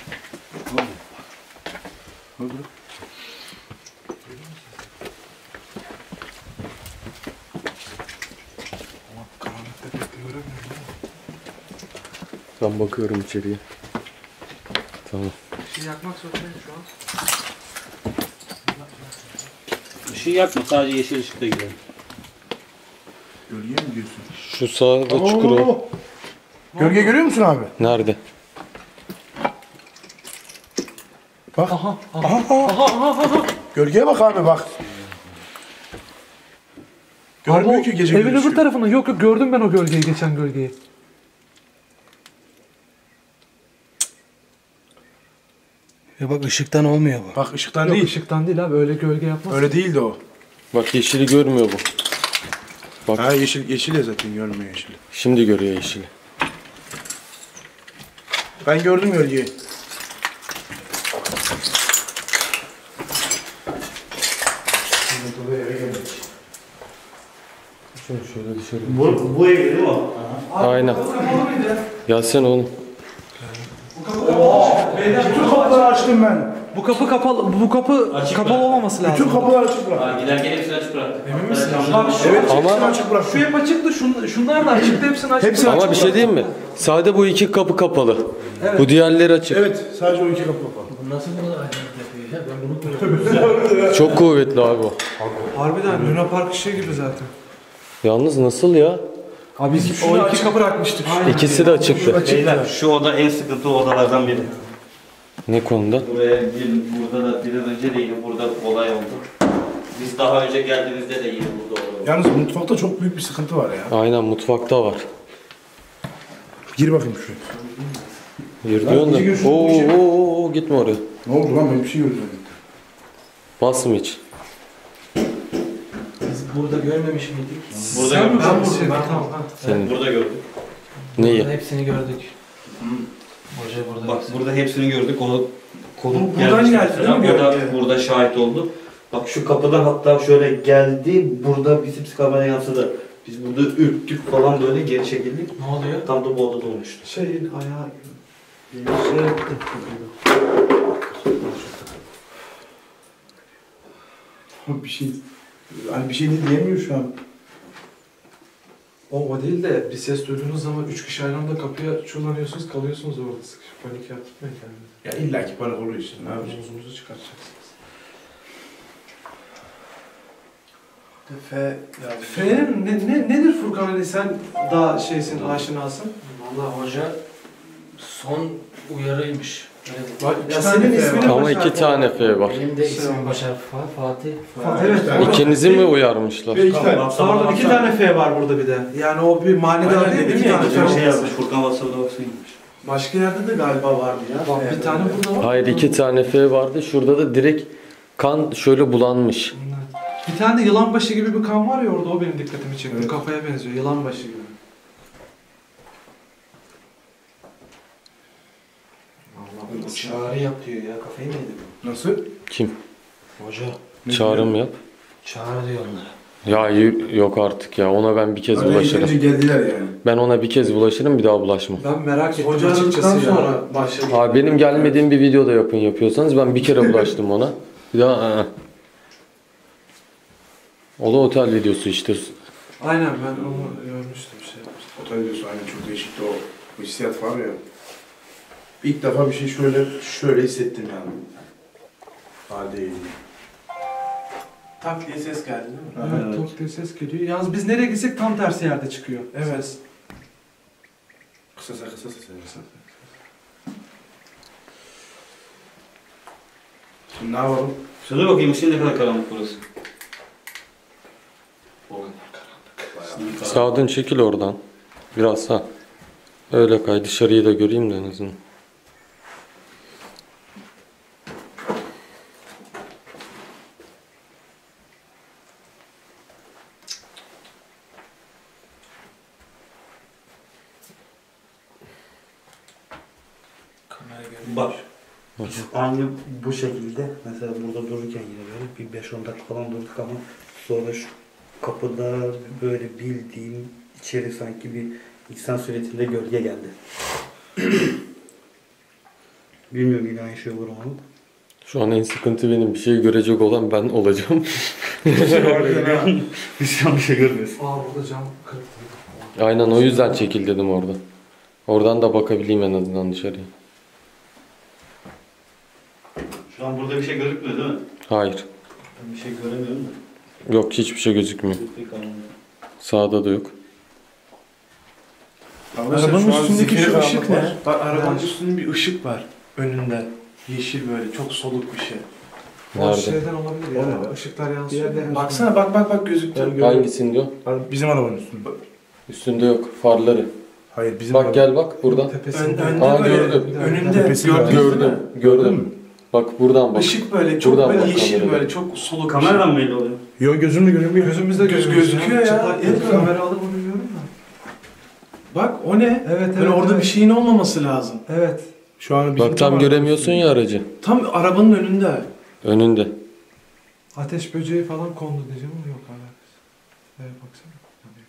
Ben bakıyorum içeriye. Tamam. yakmak zorundayım şu an. Işığı yakma sadece yeşil ışıkta gidelim. Gölgeye mi diyorsun? Şu sağda çukur var. Gölge görüyor musun abi? Nerede? Bak. Gölgeye bak abi bak. Görmüyor ki gece Evin gündüz. öbür tarafına. Yok gördüm ben o gölgeyi, geçen gölgeyi. Ya bak ışıktan olmuyor bu. Bak ışıktan Yok değil. ışıktan değil abi, öyle gölge yapmaz. Öyle değildi o. Bak yeşili görmüyor bu. Bak. Ha yeşil ya zaten görmüyor yeşili. Şimdi görüyor yeşili. Ben gördüm gölgeyi. Şunu şöyle dışarı. Bu ev değil mi o? Aynen. Gelsene oğlum. Bütün kapıları açtım ben. Bu kapı kapalı. Bu kapı kapalı olmaması lazım. Bütün kapıları açık bırak. Giderken hepsini açık bıraktık. Emin misin? Bak Evet, Ama- hepsini açık bırak. şu hep açıktı. Şunlar da açıktı. Hepsini açık. Hepsini Ama bir şey diyeyim mi? Sadece bu iki kapı kapalı. Bu diğerleri açık. Evet, sadece o iki kapı kapalı. Nasıl bunu aydınlık yapıyor ya? Ben bunu Çok kuvvetli abi o. Harbiden Luna Park işi gibi zaten. Yalnız nasıl ya? Abi biz o iki kapı bırakmıştık. İkisi de açıktı. Beyler şu oda en sıkıntılı odalardan biri. Ne konuda? Buraya burada da biraz önce de yine burada olay oldu. Biz daha önce geldiğimizde de yine burada olay oldu. Yalnız mutfakta çok büyük bir sıkıntı var ya. Aynen mutfakta var. Gir bakayım şuraya. Yürüyorsun iyice da. görüşürüz, Oo, gitme oraya. Ne oldu lan, ben bir şey gördüm. Basım hiç. biz burada görmemiş miydik? Burada Sen mi? gördük. Ben buradayım. Tamam. Senin. Burada gördük. Neyi? Burada hepsini gördük. Hoca burada. Bak burada hepsini gördük. O konu Buradan geldi değil mi? Burada şahit oldu. Bak şu kapıdan hatta şöyle geldi. Burada bizim kamera yansıdı. Biz burada ürktük falan böyle geri çekildik. Ne oluyor? Tam da bu odada olmuştu. Şeyin ayağı. Bir şey, hani bir şey de diyemiyor şu an. O değil de bir ses duyduğunuz zaman 3 kişi aynı anda kapıya çullanıyorsunuz, kalıyorsunuz orada sıkışıp panik yaptırmayın kendinize. Ya illaki panik oluyor işte, ne yapacağız? Omzunuzu çıkartacaksınız. F'nin nedir Furkan, hani sen daha şeysin, aşinasın? Vallahi hoca son uyarıymış. Bak, Ya senin ismini Ama baş iki harfi tane F var. Benim de ismim baş harfi Fatih. Evet. İkinizi mi uyarmışlar? Ve iki tane. Pardon, 2 tane F var burada bir de. Yani o bir manidar Aynen, değil mi? dedim 2 ya, tane bir F Bir var. şey yazmış. Furkan WhatsApp'da baksaymış. Başka yerde de galiba vardı ya. Bak bir tane burada var. Hayır, iki tane F vardı. Şurada da direkt kan şöyle bulanmış. Bir tane de yılan başı gibi bir kan var ya orada, o benim dikkatimi çekti. Evet. Kafaya benziyor, yılan başı gibi. Allah bu çağrı yapıyor ya. Kafayı mı yedi bu? Nasıl? Kim? Hoca Çağrım yap. çağrı diyor onlara. Ya yok artık ya. Ona ben bir kez Öyle bulaşırım. yeterince geldiler yani. Ben ona bir kez bulaşırım, bir daha bulaşmam. Ben merak ettim Hoca açıkçası aradıktan ya. sonra başladı. Abi benim gelmediğim bir videoda yapıyorsanız ben bir kere bulaştım ona. Bir daha O da otel videosu işte. Aynen, ben onu görmüştüm, şey yapmıştım. Otel diyorsun, aynen çok değişikti o. Bu hissiyat var ya. İlk defa bir şey şöyle hissettim yani. Hadi. Tak diye ses geldi değil mi? Evet, Evet. tok diye ses geliyor. Yalnız biz nereye gitsek tam tersi yerde çıkıyor. Evet. Kısa. Şimdi ne yapalım? Şurada bakayım ışığı ne kadar karanlık burası. Sağdan çekil oradan. Biraz sağ. Öyle kay, dışarıyı da göreyim de en azından. Kamera görüyor. Bak. Aynı bu şekilde mesela burada dururken yine böyle bir 5-10 dakika falan durduk ama sonra şu kapıda böyle bildiğim içeri sanki bir insan suretinde gölge geldi. Bilmiyorum yine aynı şey olur mu? Şu an en sıkıntı benim. Bir şey görecek olan ben olacağım. Biz şu an bir şey görmüyoruz. Aa, burada cam kırıktı. Aynen, o yüzden çekil dedim orada. Oradan da bakabileyim en azından dışarıya. Şu an burada bir şey gözükmüyor değil mi? Hayır. Ben bir şey göremiyorum da. Yok, hiçbir şey gözükmüyor. Sağda da yok. Arabanın üstündeki şu ışık ne? Bak arabanın Nerede? üstünde bir ışık var önünde. Yeşil böyle çok soluk bir şey. O Nerede? şeyden olabilir ya. Orada. Işıklar yansıyor. Baksana bak gözüktü. Hangisinde o? Bizim arabanın üstünde. Üstünde yok. Farları. Hayır, bizim Bak gel bak buradan. Tepesinde. Önde Aa, böyle gördüm. önünde Tepesi gördün Gördüm. mü? Gördüm. Bak buradan bak. Işık böyle çok Buradan böyle bak yeşil kamerada. böyle çok soluk bir Kameradan mı belli oluyor? Yo, gözümle görünmüyor. Gözümüzde gözüküyor ya. Çıplak Evet, el kamera alıp onu görüyorum da. Bak o ne? Evet, Böyle orada bir şeyin olmaması lazım. Evet. Şu an bizim Bak tam göremiyorsun ya aracı. Tam arabanın önünde. Önünde. Ateş böceği falan kondu diyeceğim ama yok alakası. Evet, baksana.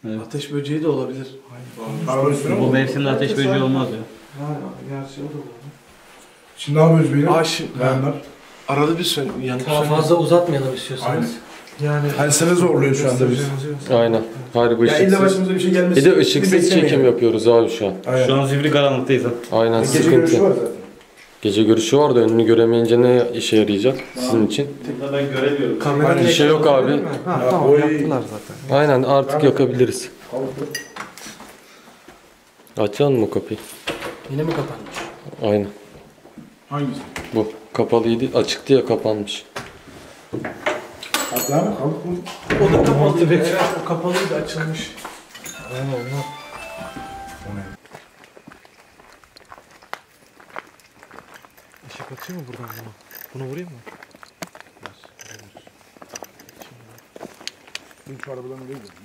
Ateş böceği de olabilir. Araba üstüne Bu mi? mevsimde ateş böceği olmaz ya. Gerçi o da olabilir. Şimdi ne yapıyoruz beyler? Bayanlar. Arada bir yani Daha fazla uzatmayalım istiyorsanız. Yani Hani seni zorluyor şu anda biz. Aynen. Harbi Ya illa ışıksız. başımıza bir şey gelmesin. Bir de ışıksız çekim yapıyoruz abi şu an. Aynen. Şu an zifiri karanlıktayız. Aynen Gece görüşü sıkıntı. var zaten. Gece görüşü var da önünü göremeyince ne işe yarayacak sizin için? Burada ben göremiyorum. kamera Bir şey yok abi. Ha, tamam oy. yaptılar zaten. Aynen artık yakabiliriz. Açalım mı kapıyı? Yine mi kapanmış? Aynen. Hangisi? Bu kapalıydı. Açıktı ya kapanmış. Hatta mı? Kalk mı? O da kapalı. Evet, o kapalıydı açılmış. Işık atıyor mu buradan buna? Bunu vurayım mı? Şu arabadan oraya gidelim.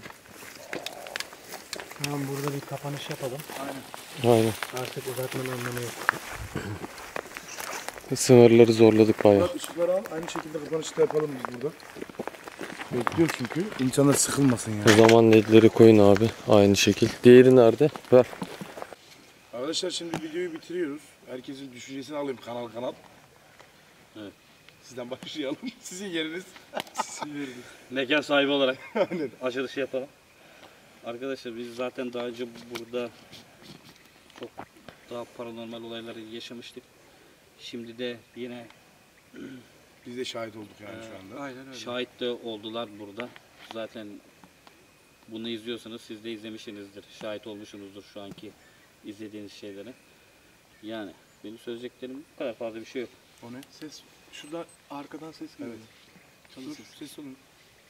Tamam burada bir kapanış yapalım. Aynen. Artık uzatmanın anlamı yok. Sınırları zorladık bayağı. Murat ışıkları al. Aynı şekilde kapanışı da yapalım biz burada. Bekliyor çünkü. İnsanlar sıkılmasın yani. O zaman ledleri koyun abi. Aynı şekil. Diğeri nerede? Ver. Arkadaşlar şimdi videoyu bitiriyoruz. Herkesin düşüncesini alayım kanal kanal. Evet. Sizden başlayalım. Sizin yeriniz. Mekan sahibi olarak açılışı yapalım. Arkadaşlar biz zaten daha önce burada çok daha paranormal olayları yaşamıştık. Şimdi de yine Biz de şahit olduk yani şu anda. Aynen öyle. şahit de oldular burada. Zaten bunu izliyorsanız siz de izlemişsinizdir. Şahit olmuşsunuzdur şu anki izlediğiniz şeylere. Yani benim söyleyeceklerim bu kadar, fazla bir şey yok. O ne? Ses şurada arkadan ses geliyor. Evet. Çalış ses olun.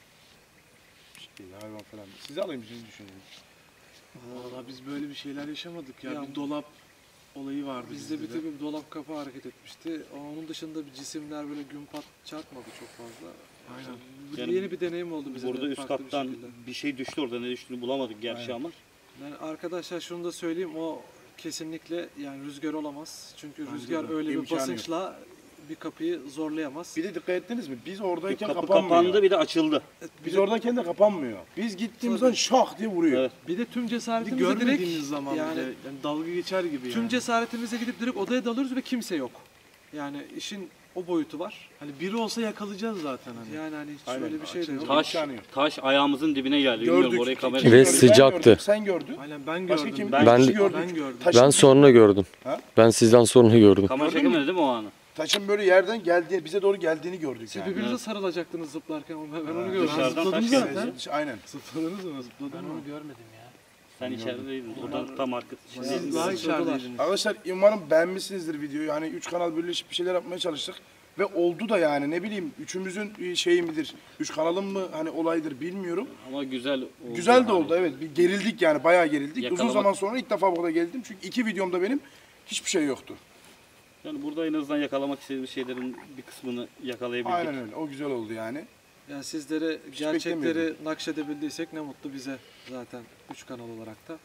Şey, hayvan falan. Sizi alayım siz düşünün. Valla biz böyle bir şeyler yaşamadık ya. Ya, bir dolap olayı vardı Bizde bir tek bir dolap kapağı hareket etmişti. Onun dışında bir cisimler böyle gün pat çarpmadı çok fazla. Aynen. Yani Yeni bir deneyim oldu bize Burada de, üst farklı bir kattan şekilde. bir şey düştü, orada ne düştüğünü bulamadık gerçi ama. Yani arkadaşlar şunu da söyleyeyim, o kesinlikle yani rüzgar olamaz. Çünkü Bence rüzgar de. öyle bir İmkanı basınçla bir kapıyı zorlayamaz. Bir de dikkat ettiniz mi? Biz oradayken Kapı kapanmıyor. kapandı, bir de açıldı. Biz oradayken de kapanmıyor. Biz gittiğimiz zaman şak diye vuruyor. Evet. Bir de tüm Bir cesaretimizi görmediğiniz direkt zaman yani yani dalga geçer gibi tüm yani. cesaretimize gidip direkt odaya dalıyoruz ve kimse yok. Yani işin o boyutu var. Hani biri olsa yakalayacağız zaten hani. Yani hani hiç Aynen. öyle bir şey de yok. Taş, imkanı yok. taş ayağımızın dibine geldi. Bilmiyorum, orayı kamera Ve Ben sıcaktı. gördüm, sen gördün. Aynen ben Başka gördüm. kim? Ben- Bir kişi Ben- gördük. Ben gördüm. Taşın, Ben sonra gördüm. Ha? Ben sizden sonra gördüm. kamera Gördün mü? çekemedi değil mi o anı? taşın böyle yerden geldiği, bize doğru geldiğini gördük Siz yani. birbirinize sarılacaktınız zıplarken ben onu gördüm. Dışarıdan zıpladım taş zaten. geldi. Aynen. Zıpladınız mı? Ben Zıpladın mı? onu görmedim ya. Sen içerideydin. Oradan tam arkası. Siz daha içerideydiniz. Arkadaşlar umarım beğenmişsinizdir videoyu. Hani 3 kanal birleşip bir şeyler yapmaya çalıştık. Ve oldu da yani ne bileyim üçümüzün şeyi midir, 3 kanalın mı hani olaydır bilmiyorum. Ama güzel oldu. Güzel de yani. oldu evet. Bir gerildik yani bayağı gerildik. Uzun Yakalamak- zaman sonra ilk defa burada geldim. Çünkü 2 videomda benim hiçbir şey yoktu. Yani burada en azından yakalamak istediğimiz şeylerin bir kısmını yakalayabildik. Aynen öyle. O güzel oldu yani. Yani sizlere Hiç gerçekleri beklemiyordum. nakşedebildiysek ne mutlu bize zaten 3 kanal olarak da.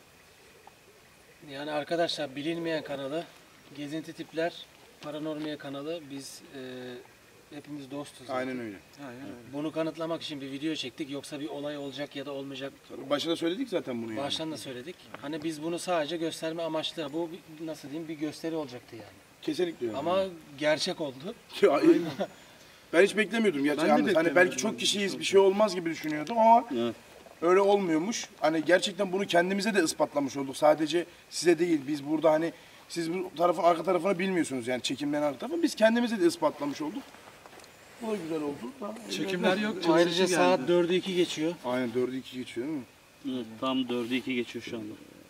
Yani arkadaşlar bilinmeyen kanalı, gezinti tipler, paranormal kanalı biz hepimiz dostuz. zaten. Aynen öyle. Aynen öyle. Bunu kanıtlamak için bir video çektik. Yoksa bir olay olacak ya da olmayacak. Başta söyledik zaten bunu yani. Baştan da söyledik. Hani biz bunu sadece gösterme amaçlı. Bu nasıl diyeyim bir gösteri olacaktı yani. Kesinlikle öyle. Ama gerçek oldu. Ya, ben hiç beklemiyordum gerçi. Ben de Yalnız. Hani beklemiyordum. belki çok kişiyiz bir şey olmaz gibi düşünüyordum ama Evet. öyle olmuyormuş. Hani gerçekten bunu kendimize de ispatlamış olduk. Sadece size değil. Biz burada hani siz bu tarafın arka tarafını bilmiyorsunuz yani çekimlerin arka tarafını. Biz kendimize de ispatlamış olduk. Bu da güzel oldu. Çekimler yok. Ayrıca geldi. saat 4'ü 2 geçiyor. Aynen 4'ü 2 geçiyor değil mi? Evet, tam 4'ü 2 geçiyor şu anda.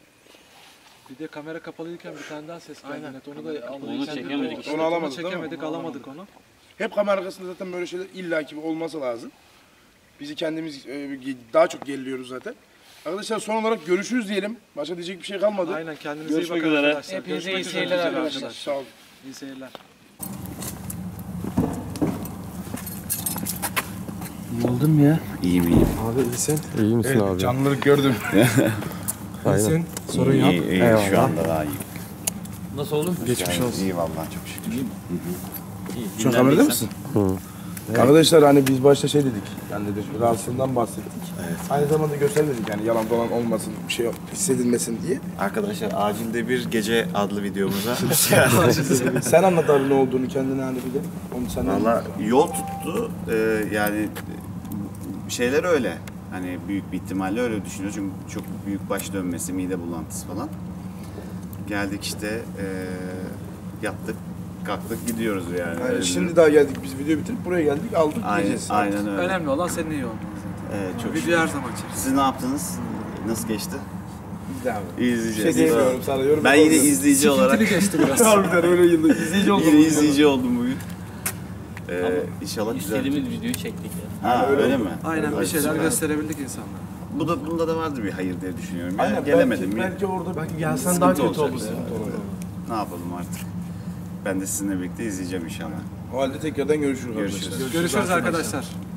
Bir de kamera kapalıyken bir tane daha ses geldi. Net. Onu da Onu çekemedik. Onu alamadık, değil mi? çekemedik, alamadık onu. Hep kamera arkasında zaten böyle şeyler illaki olması lazım. Bizi kendimiz daha çok geriliyoruz zaten. Arkadaşlar son olarak görüşürüz diyelim. Başka diyecek bir şey kalmadı. Aynen kendinize iyi Görüşmek bakın üzere. arkadaşlar. Hepinize iyi Görüşmek üzere seyirler güzel arkadaşlar. Sağ olun. İyi seyirler. Oldum ya. İyiyim iyiyim. Abi iyisin. İyi misin abi? Canlılık gördüm. Aynen. Sorun yok. İyi şu anda daha iyi. Nasıl oldun? Geçmiş olsun. İyi vallahi çok şükür. Şu an kamerada mısın? Hı. Arkadaşlar hani biz başta şey dedik. Yani dedik rahatsızlığından bahsettik. Aynı zamanda göstermedik yani yalan dolan olmasın, bir şey yok, hissedilmesin diye. Arkadaşlar acilde bir gece adlı videomuza Sen anlat abi ne olduğunu kendine hani bir de. Onu senden valla yol tuttu. Yani şeyler öyle. Hani büyük bir ihtimalle öyle düşünüyoruz. Çünkü çok büyük baş dönmesi, mide bulantısı falan. Geldik işte yattık, kalktık gidiyoruz yani. Yani şimdi daha geldik biz video bitirip buraya geldik aldık gideceğiz. Aynen öyle. Önemli olan senin iyi olman zaten. Evet, çok Video her zaman çekiyor. Siz ne yaptınız? Nasıl geçti? Devam. İzleyeceğiz. Şey diyemiyorum sana yorum Ben yine yapamıyorum. izleyici olarak geçti biraz. Harbiden öyle yıllık izleyici oldum. yine izleyici oldum bugün. İnşallah güzel. İstediğimiz videoyu çektik ya. Ha öyle mi? Aynen bir Hadi şeyler süper. gösterebildik insanlara. Bunda da vardır bir hayır diye düşünüyorum. Aynen, Yani gelemedim. belki orada Belki gelsen daha Sıkıntı kötü olacak. olursun. Ne yapalım artık? Ben de sizinle birlikte izleyeceğim inşallah. o halde tekrardan görüşürüz. Görüşürüz. Görüşürüz arkadaşlar.